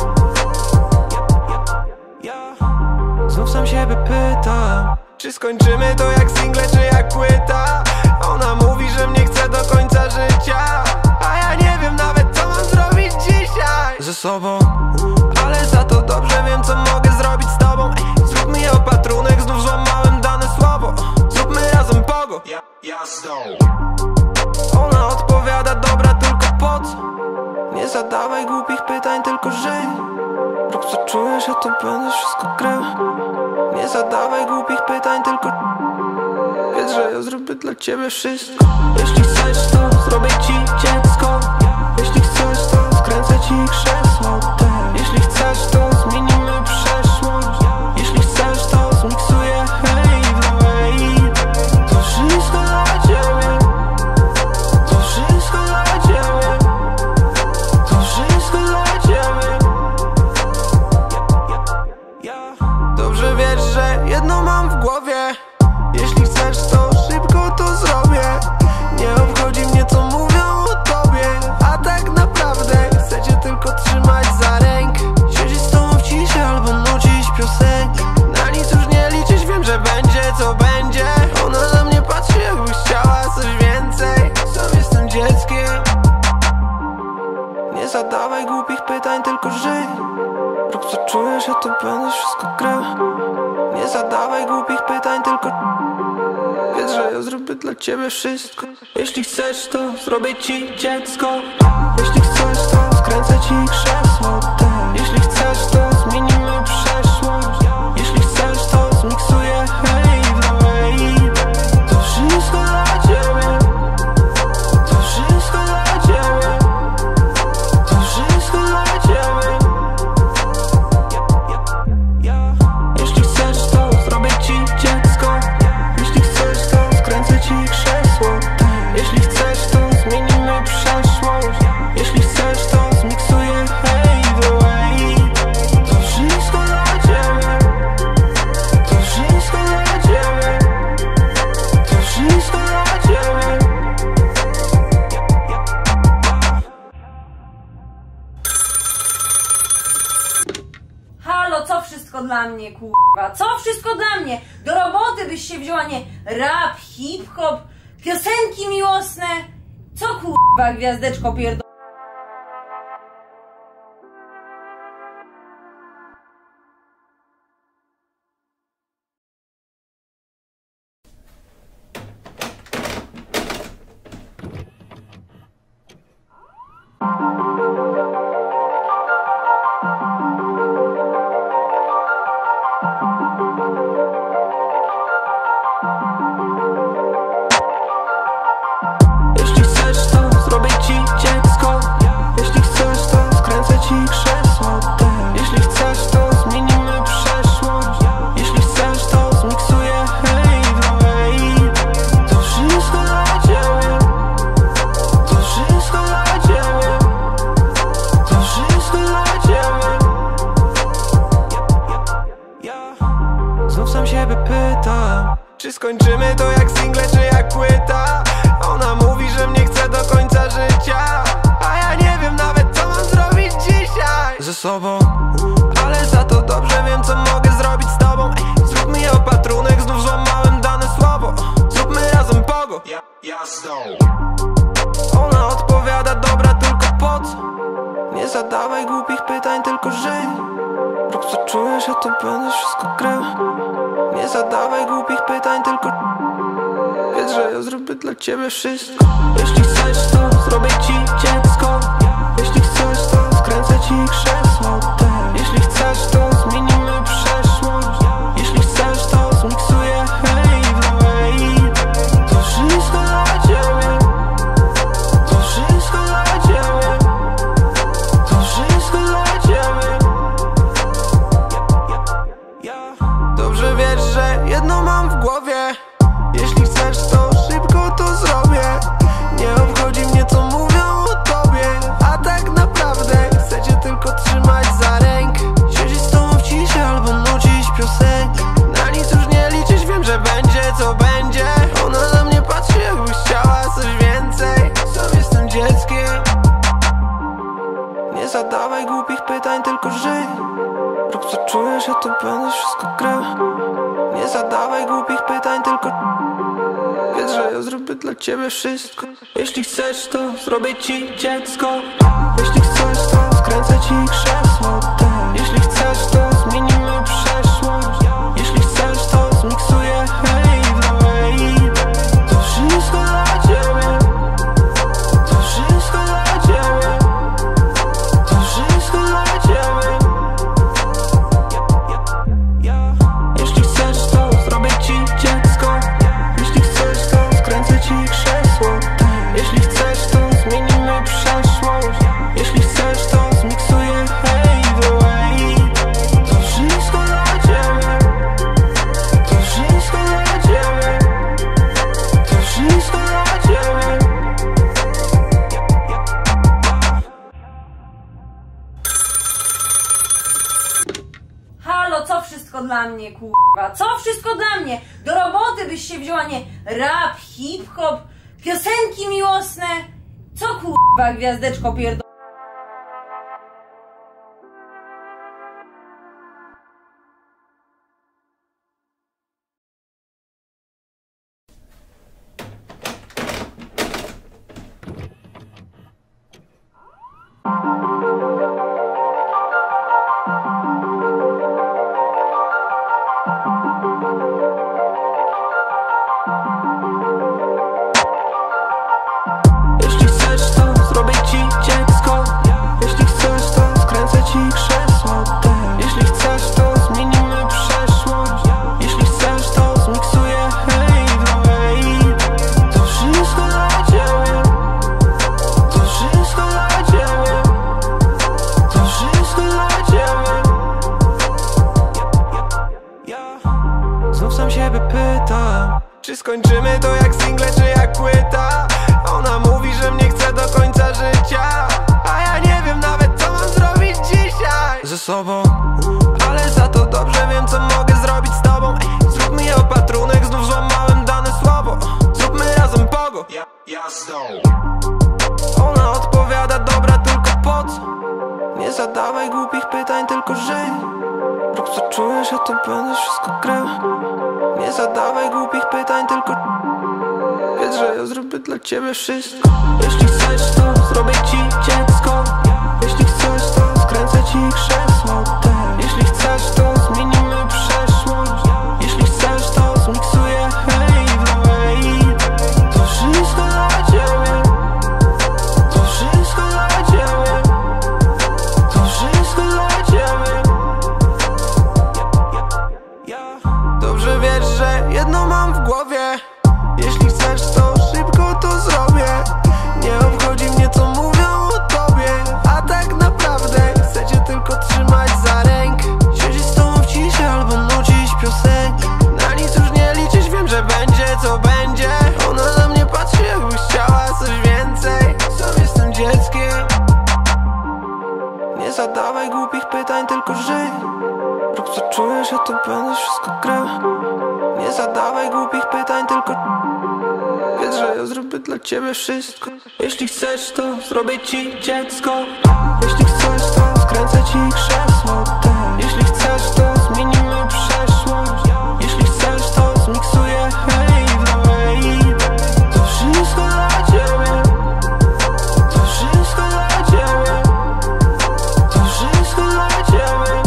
[SPEAKER 1] Znów sam siebie pytam, czy skończymy to jak single, czy jak płyta. Ona mówi, że mnie chce do końca życia, a ja nie wiem nawet, co mam zrobić dzisiaj ze sobą. Ale za to dobrze wiem, co mogę zrobić z tobą. Ej, zróbmy je opatrunek, znów złamałem dane słowo. Zróbmy razem pogo. Ona odpowiada, dobra, tylko po co? Nie zadawaj głupich pytań, tylko żyj. Rób co czujesz, ja to będę wszystko krył. Nie zadawaj głupich pytań, tylko wiedz, że ja zrobię dla ciebie wszystko. Jeśli chcesz, to zrobię ci dziecko. Jeśli chcesz, to skręcę ci krzesło. Jeśli chcesz, to zmienimy przeszłość. Jeśli chcesz, to zmiksuję hej, no hej. To wszystko dla ciebie. To wszystko dla ciebie. To wszystko dla ciebie. Dobrze wiesz, że jedno mam w głowie. Jeśli chcesz, to szybko to zrobię. Nie obchodzi mnie, co mówią o tobie, a tak naprawdę chcę cię tylko trzymać za rękę. Siedzieć z tobą Rób co czujesz, ja to będę wszystko krył. Nie zadawaj głupich pytań, tylko wiedz, że ja zrobię dla ciebie wszystko. Jeśli chcesz, to zrobię ci dziecko. Jeśli chcesz, to skręcę ci krzesło. Jeśli chcesz, to zmienimy przeszłość. Jeśli chcesz, to zmiksuję hej na hej. To wszystko dla ciebie. To wszystko dla ciebie. To wszystko dla ciebie. Jeśli chcesz, to zrobię ci dziecko. Jeśli chcesz, to skręcę ci krzesło. Jeśli chcesz, to zmienimy przeszłość. Jeśli chcesz, to zmiksuję hej the way. To wszystko dla ciebie. To wszystko dla ciebie. To wszystko dla ciebie.
[SPEAKER 2] Halo, co wszystko dla mnie, kurwa? Co wszystko dla mnie? Do roboty byś się wzięła, nie rap, hip-hop, piosenki miłosne. Co kurwa, gwiazdeczko pierdolona?
[SPEAKER 1] Jeśli chcesz, to zrobię ci dziecko. Jeśli chcesz, to skręcę ci krzesło. Jeśli chcesz, to zmienimy przeszłość. Jeśli chcesz, to zmiksuję hej no hej. To wszystko dla ciebie. To wszystko dla ciebie. To wszystko dla ciebie. Znów sam siebie pytam, czy skończymy to jak single, czy jak płyta. Ona mówi, że mnie chce do końca życia, a ja nie wiem nawet, co mam zrobić dzisiaj ze sobą. Ale za to dobrze wiem, co mogę zrobić z tobą. Ej, zróbmy je opatrunek, znów złamałem dane słowo. Zróbmy razem pogo. Ona odpowiada, dobra, tylko po co? Nie zadawaj głupich pytań, tylko żyj. Rób co czujesz, ja to będę wszystko krył. Nie zadawaj głupich pytań, tylko wiedz, że ja zrobię dla ciebie wszystko. Jeśli chcesz, to zrobię ci dziecko. Jeśli chcesz, to skręcę ci krzesło. Jeśli chcesz, to zmienimy przeszłość. Jeśli chcesz, to zmiksuję hej no hej. To wszystko dla ciebie. To wszystko dla ciebie. To wszystko dla ciebie. Dobrze wiesz, że jedno mam w głowie. Jeśli chcesz, to szybko to zrobię. Nie obchodzi mnie, co mówią o tobie. A tak naprawdę chcę cię tylko trzymać za rękę. Siedzieć z tobą w ciszy albo nucić piosenki. Na nic już nie liczyć, wiem, że będzie co będzie. Ona na mnie patrzy, jakby chciała coś więcej. Sam jestem dzieckiem. Nie zadawaj głupich pytań, tylko żyj. Rób co czujesz, ja to będę wszystko krył. Nie zadawaj głupich pytań, tylko wiedz, że ja zrobię dla ciebie wszystko. Jeśli chcesz, to zrobię ci dziecko. Jeśli chcesz, to skręcę ci krzesło. Jeśli chcesz, to zmienimy przeszłość. Jeśli chcesz, to zmiksuję hej no hej. To wszystko dla ciebie. To wszystko dla ciebie. To wszystko dla ciebie. Jeśli chcesz, to zrobię ci dziecko. Jeśli chcesz, to skręcę ci krzesło. Jeśli chcesz, to zmienimy przeszłość. Jeśli chcesz, to zmiksuję hej the way. To wszystko dla ciebie. To wszystko dla ciebie. To wszystko dla ciebie.
[SPEAKER 2] Halo, co wszystko dla mnie, kurwa? Co wszystko dla mnie? Do roboty byś się wzięła, nie rap, hip-hop, piosenki miłosne. Co kurwa, gwiazdeczko pierdolona?
[SPEAKER 1] Czy skończymy to jak single, czy jak płyta? Ona mówi, że mnie chce do końca życia, a ja nie wiem nawet, co mam zrobić dzisiaj ze sobą. Ale za to dobrze wiem, co mogę zrobić z tobą. Ej, zrób mi opatrunek, znów złamałem dane słowo. Zróbmy razem pogo. Ona odpowiada, dobra, tylko po co? Nie zadawaj głupich pytań, tylko żyj. Rób co czujesz, ja to będę wszystko krył. Nie zadawaj głupich pytań, tylko wiedz, że ja zrobię dla ciebie wszystko. Jeśli chcesz, to zrobię ci dziecko. Jeśli chcesz, to skręcę ci krzesło. Jeśli chcesz, to zmienimy przeszłość. Jeśli chcesz, to zmiksuję hej w hej. To wszystko dla ciebie. To wszystko dla ciebie. To wszystko dla ciebie. Dobrze wiesz, że jedno mam w głowie. Jeśli chcesz, to szybko to zrobię. Nie obchodzi mnie, co mówią o tobie, a tak naprawdę chcę cię tylko trzymać za rękę. Siedzieć z tobą w ciszy albo nucić piosenkę. Na nic już nie liczyć, wiem, że będzie co będzie. Ona na mnie patrzy, jakby chciała coś więcej. Sam jestem dzieckiem. Nie zadawaj głupich pytań, tylko żyj. Rób co czujesz, ja to będę wszystko krył. Nie zadawaj głupich pytań, tylko wiedz, że ja zrobię dla ciebie wszystko. Jeśli chcesz, to zrobię ci dziecko. Jeśli chcesz, to skręcę ci krzesło. Jeśli chcesz, to zmienimy przeszłość. Jeśli chcesz, to zmiksuję hej w hej. To wszystko dla ciebie. To wszystko dla ciebie. To wszystko dla ciebie.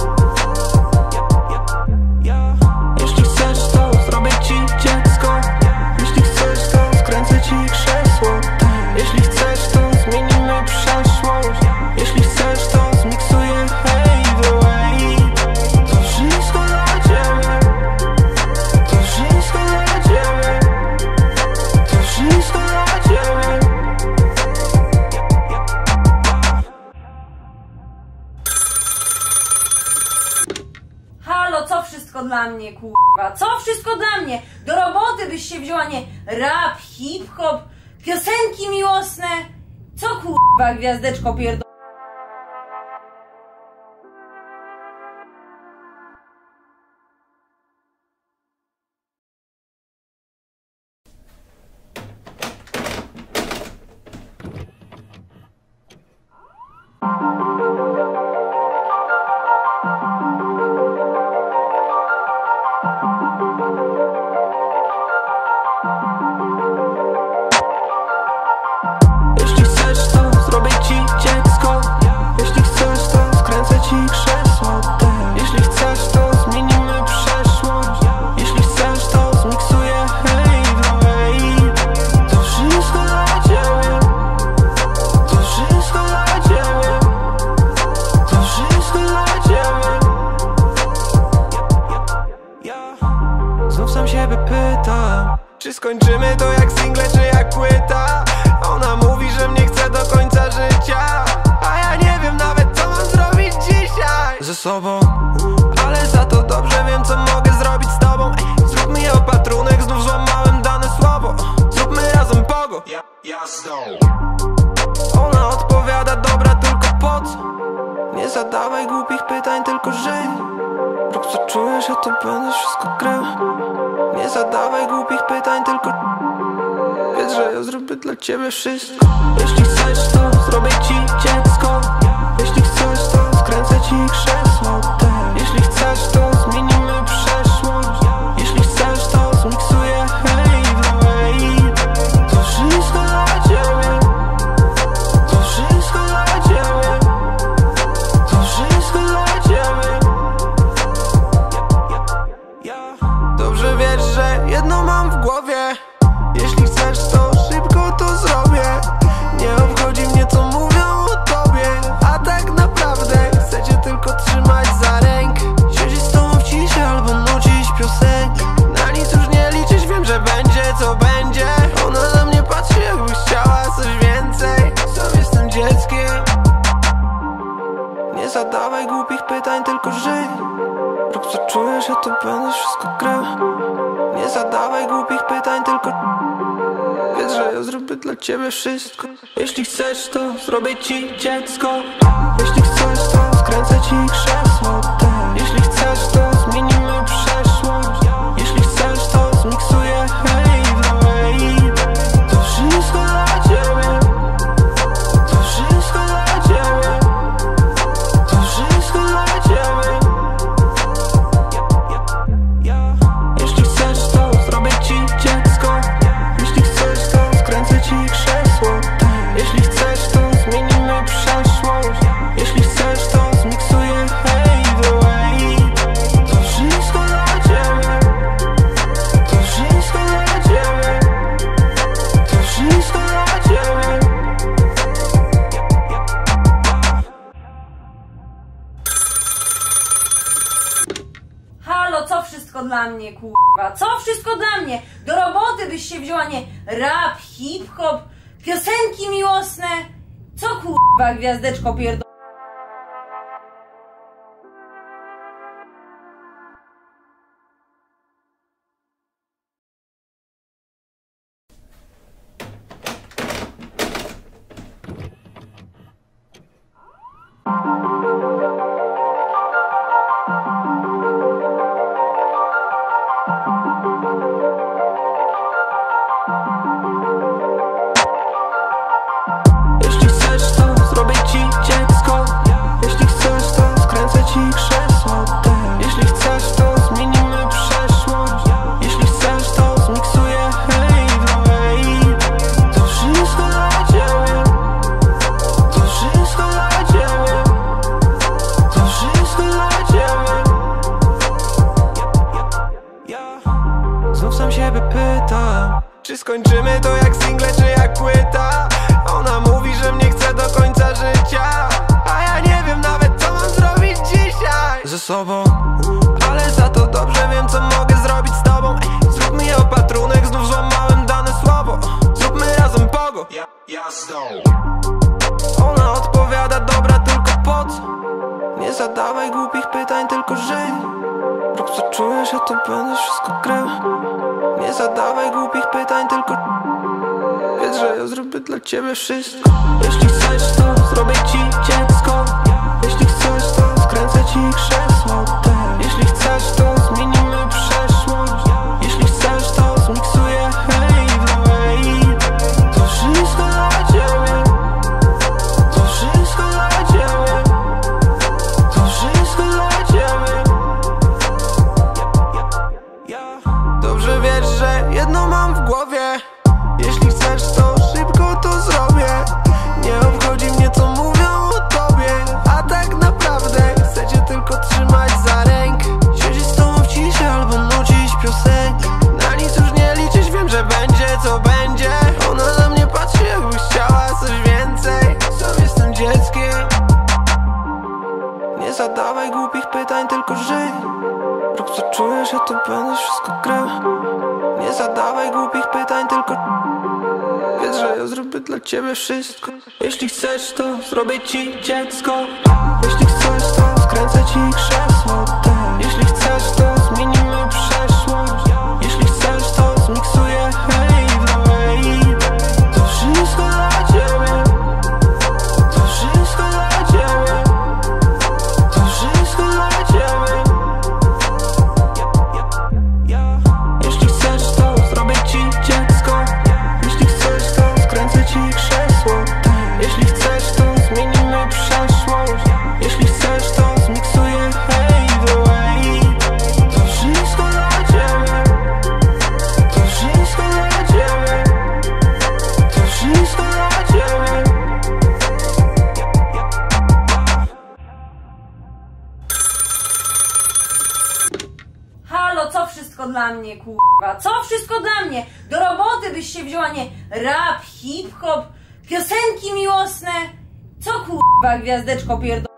[SPEAKER 1] Jeśli chcesz, to zrobię ci dziecko. Jeśli chcesz, to skręcę ci krzesło. Jeśli chcesz, to zmienimy przeszłość. Jeśli chcesz, to zmiksuję hej w hej. To wszystko dla ciebie. To wszystko dla ciebie. To wszystko dla ciebie.
[SPEAKER 2] Halo, co wszystko dla mnie, kurwa? Co wszystko dla mnie? Do roboty byś się wzięła, nie rap, hip-hop, piosenki miłosne. Co kurwa, gwiazdeczko pierdolona?
[SPEAKER 1] Jeśli chcesz, to zrobię ci dziecko. Jeśli chcesz, to skręcę ci krzesło. Jeśli chcesz, to zmienimy przeszłość. Jeśli chcesz, to zmiksuję hej w hej. To wszystko dla ciebie. To wszystko dla ciebie. To wszystko dla ciebie. Znów sam siebie pytam, czy skończymy to jak single, czy jak płyta? Ona mówi, że mnie chce do końca życia, a ja nie wiem nawet, co mam zrobić dzisiaj ze sobą. Ale za to dobrze wiem, co mogę zrobić z tobą. Ej, zrób mi opatrunek, znów złamałem dane słowo. Zróbmy razem pogo. Ona odpowiada, dobra, tylko po co? Nie zadawaj głupich pytań, tylko żyj. Rób co czujesz, ja to będę wszystko krył. Nie zadawaj głupich pytań, tylko wiedz, że ja zrobię dla ciebie wszystko. Jeśli chcesz, to zrobię ci dziecko. Jeśli chcesz, to skręcę ci krzesło. Jeśli chcesz, to zmienimy przeszłość. Jeśli chcesz, to zmiksuję hej w hej. To wszystko dla ciebie. To wszystko dla ciebie. To wszystko dla ciebie. Dobrze wiesz, że jedno mam w głowie. Jeśli chcesz, to szybko to zrobię. Nie obchodzi mnie, co mówią o tobie, a tak naprawdę chcę cię tylko trzymać za rękę. Siedzieć z tobą w ciszy albo nucić piosenkę. Na nic już nie liczyć, wiem, że będzie co będzie. Ona na mnie patrzy, jakby chciała coś więcej. Sam jestem dzieckiem. Nie zadawaj głupich pytań, tylko żyj. Rób co czujesz, ja to będę wszystko krył. Nie zadawaj głupich pytań, tylko wiedz, że ja zrobię dla ciebie wszystko. Jeśli chcesz, to zrobię ci dziecko. Jeśli chcesz, to skręcę ci krzesło. Jeśli chcesz, to zmienimy przeszłość. Jeśli chcesz, to zmiksuję hej do hej. To wszystko dla ciebie. To wszystko dla ciebie. To wszystko dla ciebie. Jeśli chcesz, to zrobię ci dziecko. Jeśli chcesz, to skręcę ci krzesło. Jeśli chcesz, to zmienimy przeszłość. Jeśli chcesz, to zmiksuję hej do hej. To wszystko dla ciebie. To wszystko dla ciebie. To wszystko dla ciebie.
[SPEAKER 2] Halo, co wszystko dla mnie, kurwa? Co wszystko dla mnie? Do roboty byś się wzięła, nie rap, hip-hop, piosenki miłosne. Co kurwa, gwiazdeczko pierdolona?
[SPEAKER 1] Jeśli chcesz, to zrobię ci dziecko. Jeśli chcesz, to skręcę ci krzesło. Jeśli chcesz, to zmienimy przeszłość. Jeśli chcesz, to zmiksuję hej do hej. To wszystko dla ciebie. To wszystko dla ciebie. To wszystko dla ciebie. Ja znów sam siebie pytam, czy skończymy to jak single, czy jak płyta. Ona mówi, że mnie chce do końca życia, a ja nie wiem nawet, co mam zrobić dzisiaj ze sobą. Ale za to dobrze wiem, co mogę zrobić z tobą. Ej, zróbmy je opatrunek, znów złamałem dane słowo. Zróbmy razem pogo. Ona odpowiada, dobra, tylko po co? Nie zadawaj głupich pytań, tylko żyj. Rób co czujesz, ja to będę wszystko krył. Nie zadawaj głupich pytań, tylko wiedz, że ja zrobię dla ciebie wszystko. Jeśli chcesz, to zrobię ci dziecko. Jeśli chcesz, to skręcę ci krzesło. Jeśli chcesz, to zmienimy przeszłość. Jeśli chcesz, to zmiksuję hej do hej. To wszystko dla ciebie. To wszystko dla ciebie. To wszystko dla ciebie. Dobrze wiesz, że jedno mam w głowie. Jeśli chcesz, to szybko to zrobię. Nie obchodzi mnie, co mówią o tobie. A tak naprawdę chcę cię tylko trzymać za rękę. Siedzieć z tobą w ciszy albo nucić piosenkę. Na nic już nie liczyć, wiem, że będzie co będzie. Ona na mnie patrzy, jakby chciała coś więcej. Sam jestem dzieckiem. Nie zadawaj głupich pytań, tylko żyj. Rób co czujesz, ja to będę wszystko krył. Nie zadawaj głupich pytań, tylko wiedz, że ja zrobię dla ciebie wszystko. Jeśli chcesz, to zrobię ci dziecko. Jeśli chcesz, to skręcę ci krzesło. Jeśli chcesz, to zmienimy przeszłość. Jeśli chcesz, to zmiksuję hej do hej. To wszystko dla ciebie. To wszystko dla ciebie. To wszystko dla ciebie. Jeśli chcesz, to zrobię ci dziecko. Jeśli chcesz, to skręcę ci krzesło. Jeśli chcesz, to zmienimy przeszłość. Jeśli chcesz, to zmiksuję hej do hej. To wszystko dla ciebie. To wszystko dla ciebie. To wszystko dla ciebie.
[SPEAKER 2] Halo, co wszystko dla mnie, kurwa? Co wszystko dla mnie? Do roboty byś się wzięła, nie rap, hip-hop, piosenki miłosne. Co kurwa, gwiazdeczko pierdolona?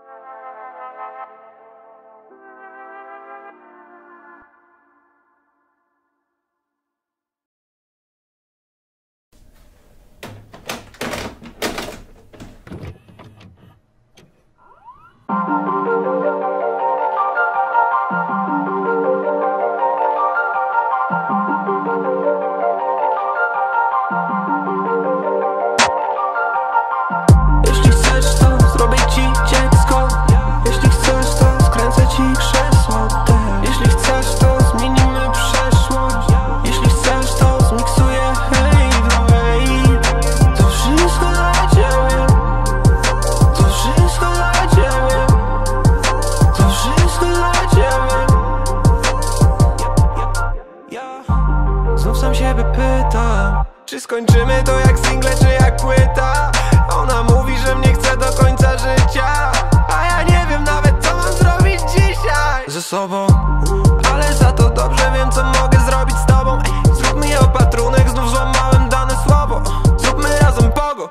[SPEAKER 1] Thank you. skończymy to jak single czy jak płyta? Ona mówi, że mnie chce do końca życia, a ja nie wiem nawet co mam zrobić dzisiaj ze sobą. Ale za to dobrze wiem co mogę zrobić z tobą. Ej, zróbmy je opatrunek, znów złamałem dane słowo. Zróbmy razem pogo.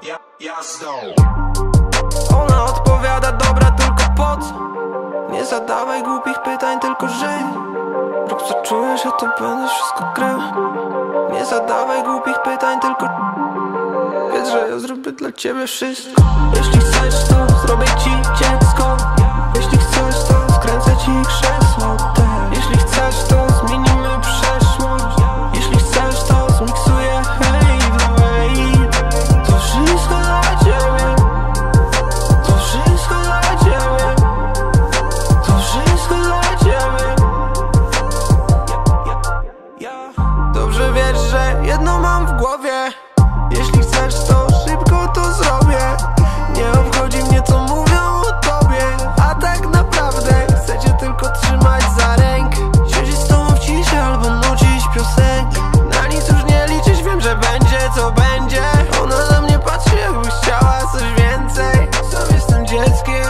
[SPEAKER 1] Ona odpowiada, dobra, tylko po co? Nie zadawaj głupich pytań, tylko żyj. Rób co czujesz, ja to będę wszystko krył. Nie zadawaj głupich pytań, tylko wiedz, że ja zrobię dla ciebie wszystko. Jeśli chcesz, to zrobię ci dziecko. Jeśli chcesz, to skręcę ci krzesło. Jeśli chcesz, to zmienimy przeszłość. Jeśli chcesz, to zmiksuję hej do hej. To wszystko dla ciebie. To wszystko dla ciebie. To wszystko dla ciebie. Dobrze wiesz, że jedno mam w głowie. Jeśli chcesz, to szybko to zrobię. Nie obchodzi mnie co mówią o tobie, a tak naprawdę chcę cię tylko trzymać za rękę. Siedzieć z tobą w ciszy albo nucić piosenki. Na nic już nie liczyć, wiem, że będzie co będzie. Ona na mnie patrzy jakby chciała coś więcej. Sam jestem dzieckiem.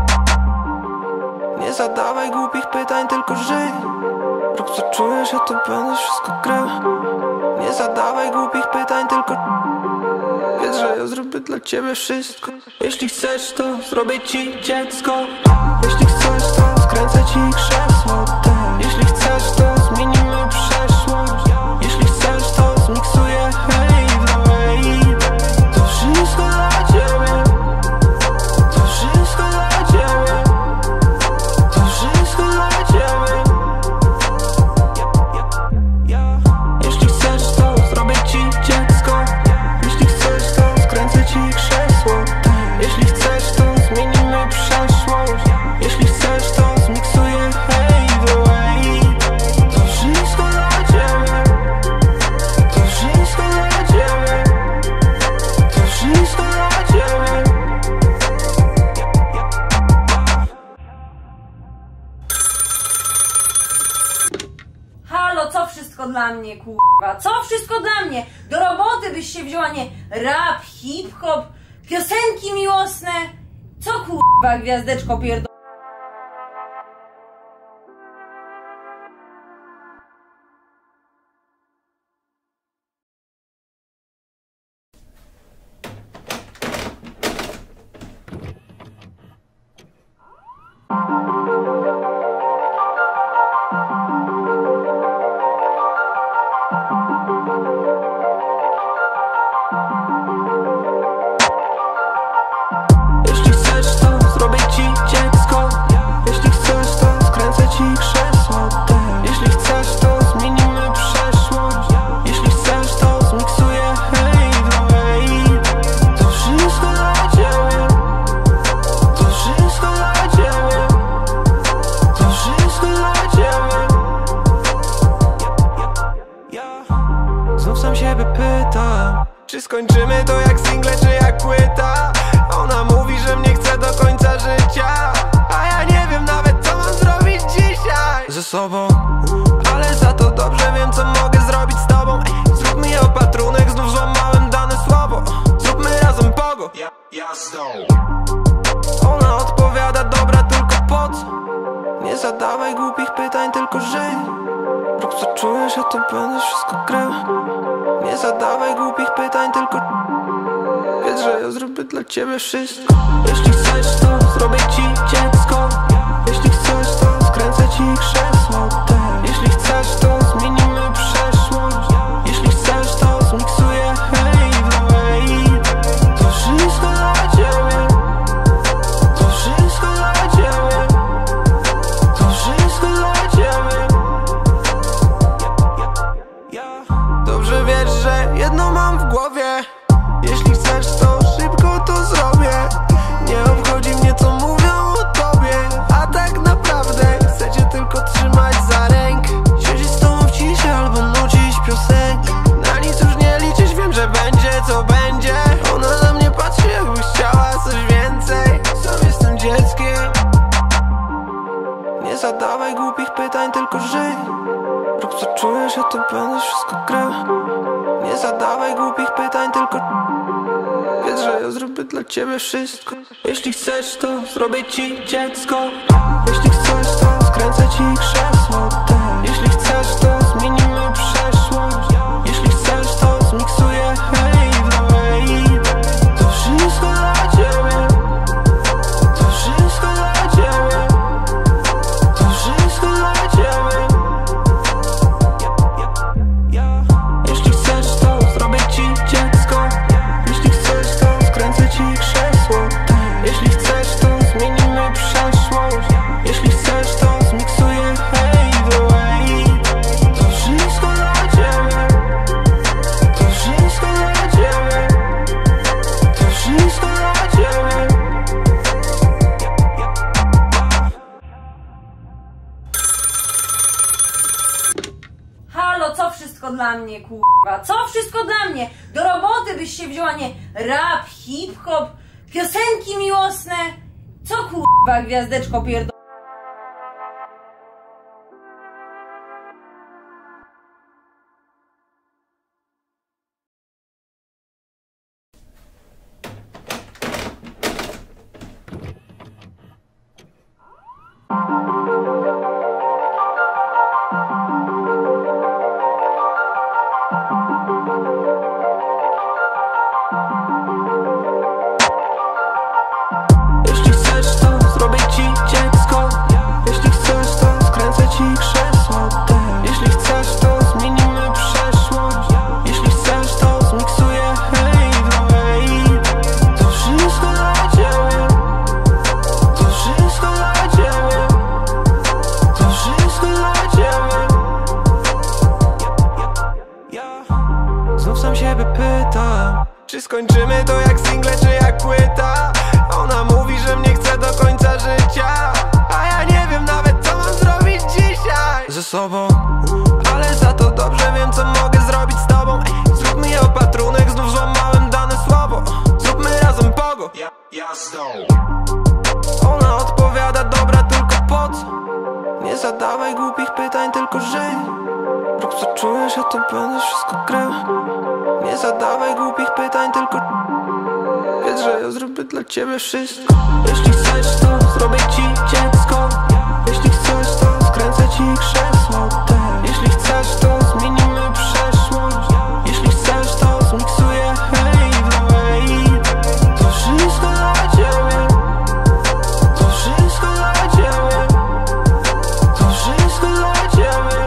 [SPEAKER 1] Nie zadawaj głupich pytań, tylko żyj. Rób co czujesz, ja to będę wszystko krył. Nie zadawaj głupich pytań, tylko wiedz, że ja zrobię dla ciebie wszystko. Jeśli chcesz, to zrobię ci dziecko. Jeśli chcesz, to skręcę ci krzesło. Jeśli chcesz, to zmienimy przeszłość. Jeśli chcesz, to zmiksuję hej do hej. To wszystko dla ciebie. To wszystko dla ciebie. To wszystko dla ciebie. Jeśli chcesz, to zrobię ci dziecko. Jeśli chcesz, to skręcę ci krzesło. Jeśli chcesz, to zmienimy przeszłość. Jeśli chcesz, to zmiksuję hej do hej. To wszystko dla ciebie. To wszystko dla ciebie. To wszystko dla ciebie.
[SPEAKER 2] Halo, co wszystko dla mnie, kurwa? Co wszystko dla mnie? Do roboty byś się wzięła, nie rap, hip-hop, piosenki miłosne. Co kurwa, gwiazdeczko pierdolona?
[SPEAKER 1] Jeśli chcesz, to zrobię ci dziecko. Jeśli chcesz, to skręcę ci krzesło. Jeśli chcesz, to zmienimy przeszłość. Jeśli chcesz, to zmiksuję hej do hej. To wszystko dla ciebie. To wszystko dla ciebie. To wszystko dla ciebie. Znów sam siebie pytam, czy skończymy to jak single czy jak płyta? Ona mówi, że mnie chce do końca życia, a ja nie wiem nawet co mam zrobić dzisiaj ze sobą. Ale za to dobrze wiem co mogę zrobić z tobą. Ej, zróbmy je opatrunek, znów złamałem dane słowo. Zróbmy razem pogo. Ona odpowiada, dobra, tylko po co? Nie zadawaj głupich pytań, tylko żyj. Rób co czujesz, ja to będę wszystko krył. Nie zadawaj głupich pytań, tylko wiedz, że ja zrobię dla ciebie wszystko. Jeśli chcesz, to zrobię ci dziecko. Jeśli chcesz, to skręcę ci krzesło. Jeśli chcesz, to zmienimy przeszłość. Jeśli chcesz, to zmiksuję hej do hej. To wszystko dla ciebie. To wszystko dla ciebie. To wszystko dla ciebie. Dobrze wiesz, że jedno mam w głowie. Jeśli chcesz, to szybko to zrobię. Nie obchodzi mnie co mówią o tobie, a tak naprawdę chcę cię tylko trzymać za rękę. Siedzieć z tobą w ciszy albo nucić piosenki. Na nic już nie liczyć, wiem, że będzie co będzie. Ona na mnie patrzy jakby chciała coś więcej. Sam jestem dzieckiem. Nie zadawaj głupich pytań, tylko żyj. Rób co czujesz, ja to będę wszystko krył. Nie zadawaj głupich pytań, tylko wiedz, że ja zrobię dla ciebie wszystko. Jeśli chcesz, to zrobię ci dziecko. Jeśli chcesz, to skręcę ci krzesło. Jeśli chcesz, to zmienimy przeszłość. Jeśli chcesz, to zmiksuję hej, no hej. To wszystko dla ciebie. To wszystko dla ciebie. To wszystko dla ciebie. Jeśli chcesz, to zrobię ci dziecko. Jeśli chcesz, to skręcę ci krzesło. Jeśli chcesz, to zmienimy przeszłość. Jeśli chcesz, to zmiksuję hej, no hej. To wszystko dla ciebie. To wszystko dla ciebie. To wszystko dla ciebie.
[SPEAKER 2] Halo, co wszystko dla mnie, kurwa? Co wszystko dla mnie? Do roboty byś się wzięła, nie rap, hip-hop, piosenki miłosne. Co kurwa, gwiazdeczko pierdolona?
[SPEAKER 1] Jeśli chcesz, to zrobię ci dziecko. Jeśli chcesz, to skręcę ci krzesło. Jeśli chcesz, to zmienimy przeszłość. Jeśli chcesz, to zmiksuję hej, no hej. To wszystko dla ciebie. To wszystko dla ciebie. To wszystko dla ciebie. Znów sam siebie pytam, czy skończymy to jak single, czy jak płyta. Ona mówi, że mnie chce do końca życia, a ja nie wiem nawet, co mam zrobić dzisiaj ze sobą. Ale za to dobrze wiem, co mogę zrobić z tobą. Ej, zróbmy je opatrunek, znów złamałem dane słowo. Zróbmy razem pogo. Ona odpowiada, dobra, tylko po co? Nie zadawaj głupich pytań, tylko żyj. Rób co czujesz, ja to będę wszystko krył. Nie zadawaj głupich pytań, tylko wiedz, że ja zrobię dla ciebie wszystko. Jeśli chcesz, to zrobię ci dziecko. Jeśli chcesz, to skręcę ci krzesło. Jeśli chcesz, to zmienimy przeszłość. Jeśli chcesz, to zmiksuję hej, no hej. To wszystko dla ciebie. To wszystko dla ciebie. To wszystko dla ciebie.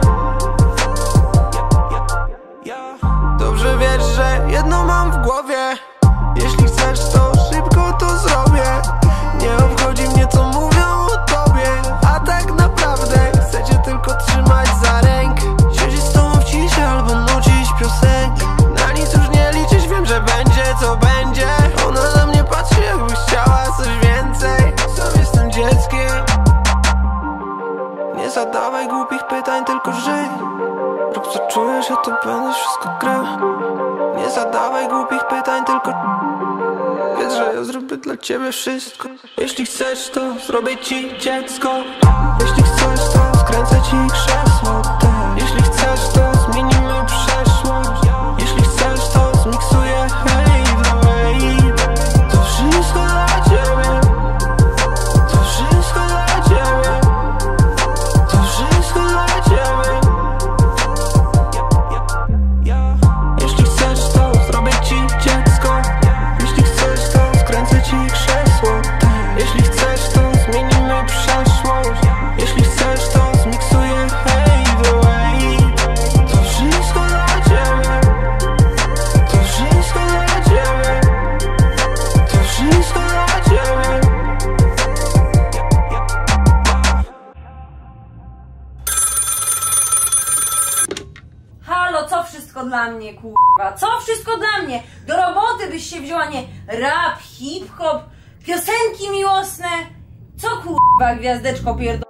[SPEAKER 1] Dobrze wiesz, że jedno mam w głowie. Jeśli chcesz, to szybko to zrobię. Nie obchodzi mnie, co mówią o tobie. A tak naprawdę chcę cię tylko trzymać za rękę. Siedzieć z tobą w ciszy albo nucić piosenkę. Na nic już nie liczyć, wiem, że będzie co będzie. Ona na mnie patrzy, jakby chciała coś więcej. Sam jestem dzieckiem. Nie zadawaj głupich pytań, tylko żyj. Rób co czujesz, ja to będę wszystko krył. Nie zadawaj głupich pytań, tylko wiedz, że ja zrobię dla ciebie wszystko. Jeśli chcesz, to zrobię ci dziecko. Jeśli chcesz, to skręcę ci krzesło. Jeśli chcesz, to zmienimy przeszłość. Jeśli chcesz, to zmiksuję hej, no hej. To wszystko dla ciebie. To wszystko dla ciebie. To wszystko dla ciebie. Jeśli chcesz, to zrobię ci dziecko. Jeśli chcesz, to skręcę ci krzesło. Jeśli chcesz, to zmienimy przeszłość. Jeśli chcesz, to zmiksuję hej, no hej. To wszystko dla ciebie. To wszystko dla ciebie. To wszystko dla ciebie.
[SPEAKER 2] Halo, co wszystko dla mnie, kurwa? Co wszystko dla mnie? Do roboty byś się wzięła, nie rap, hip-hop, piosenki miłosne. Co kurwa, gwiazdeczko pierdolona?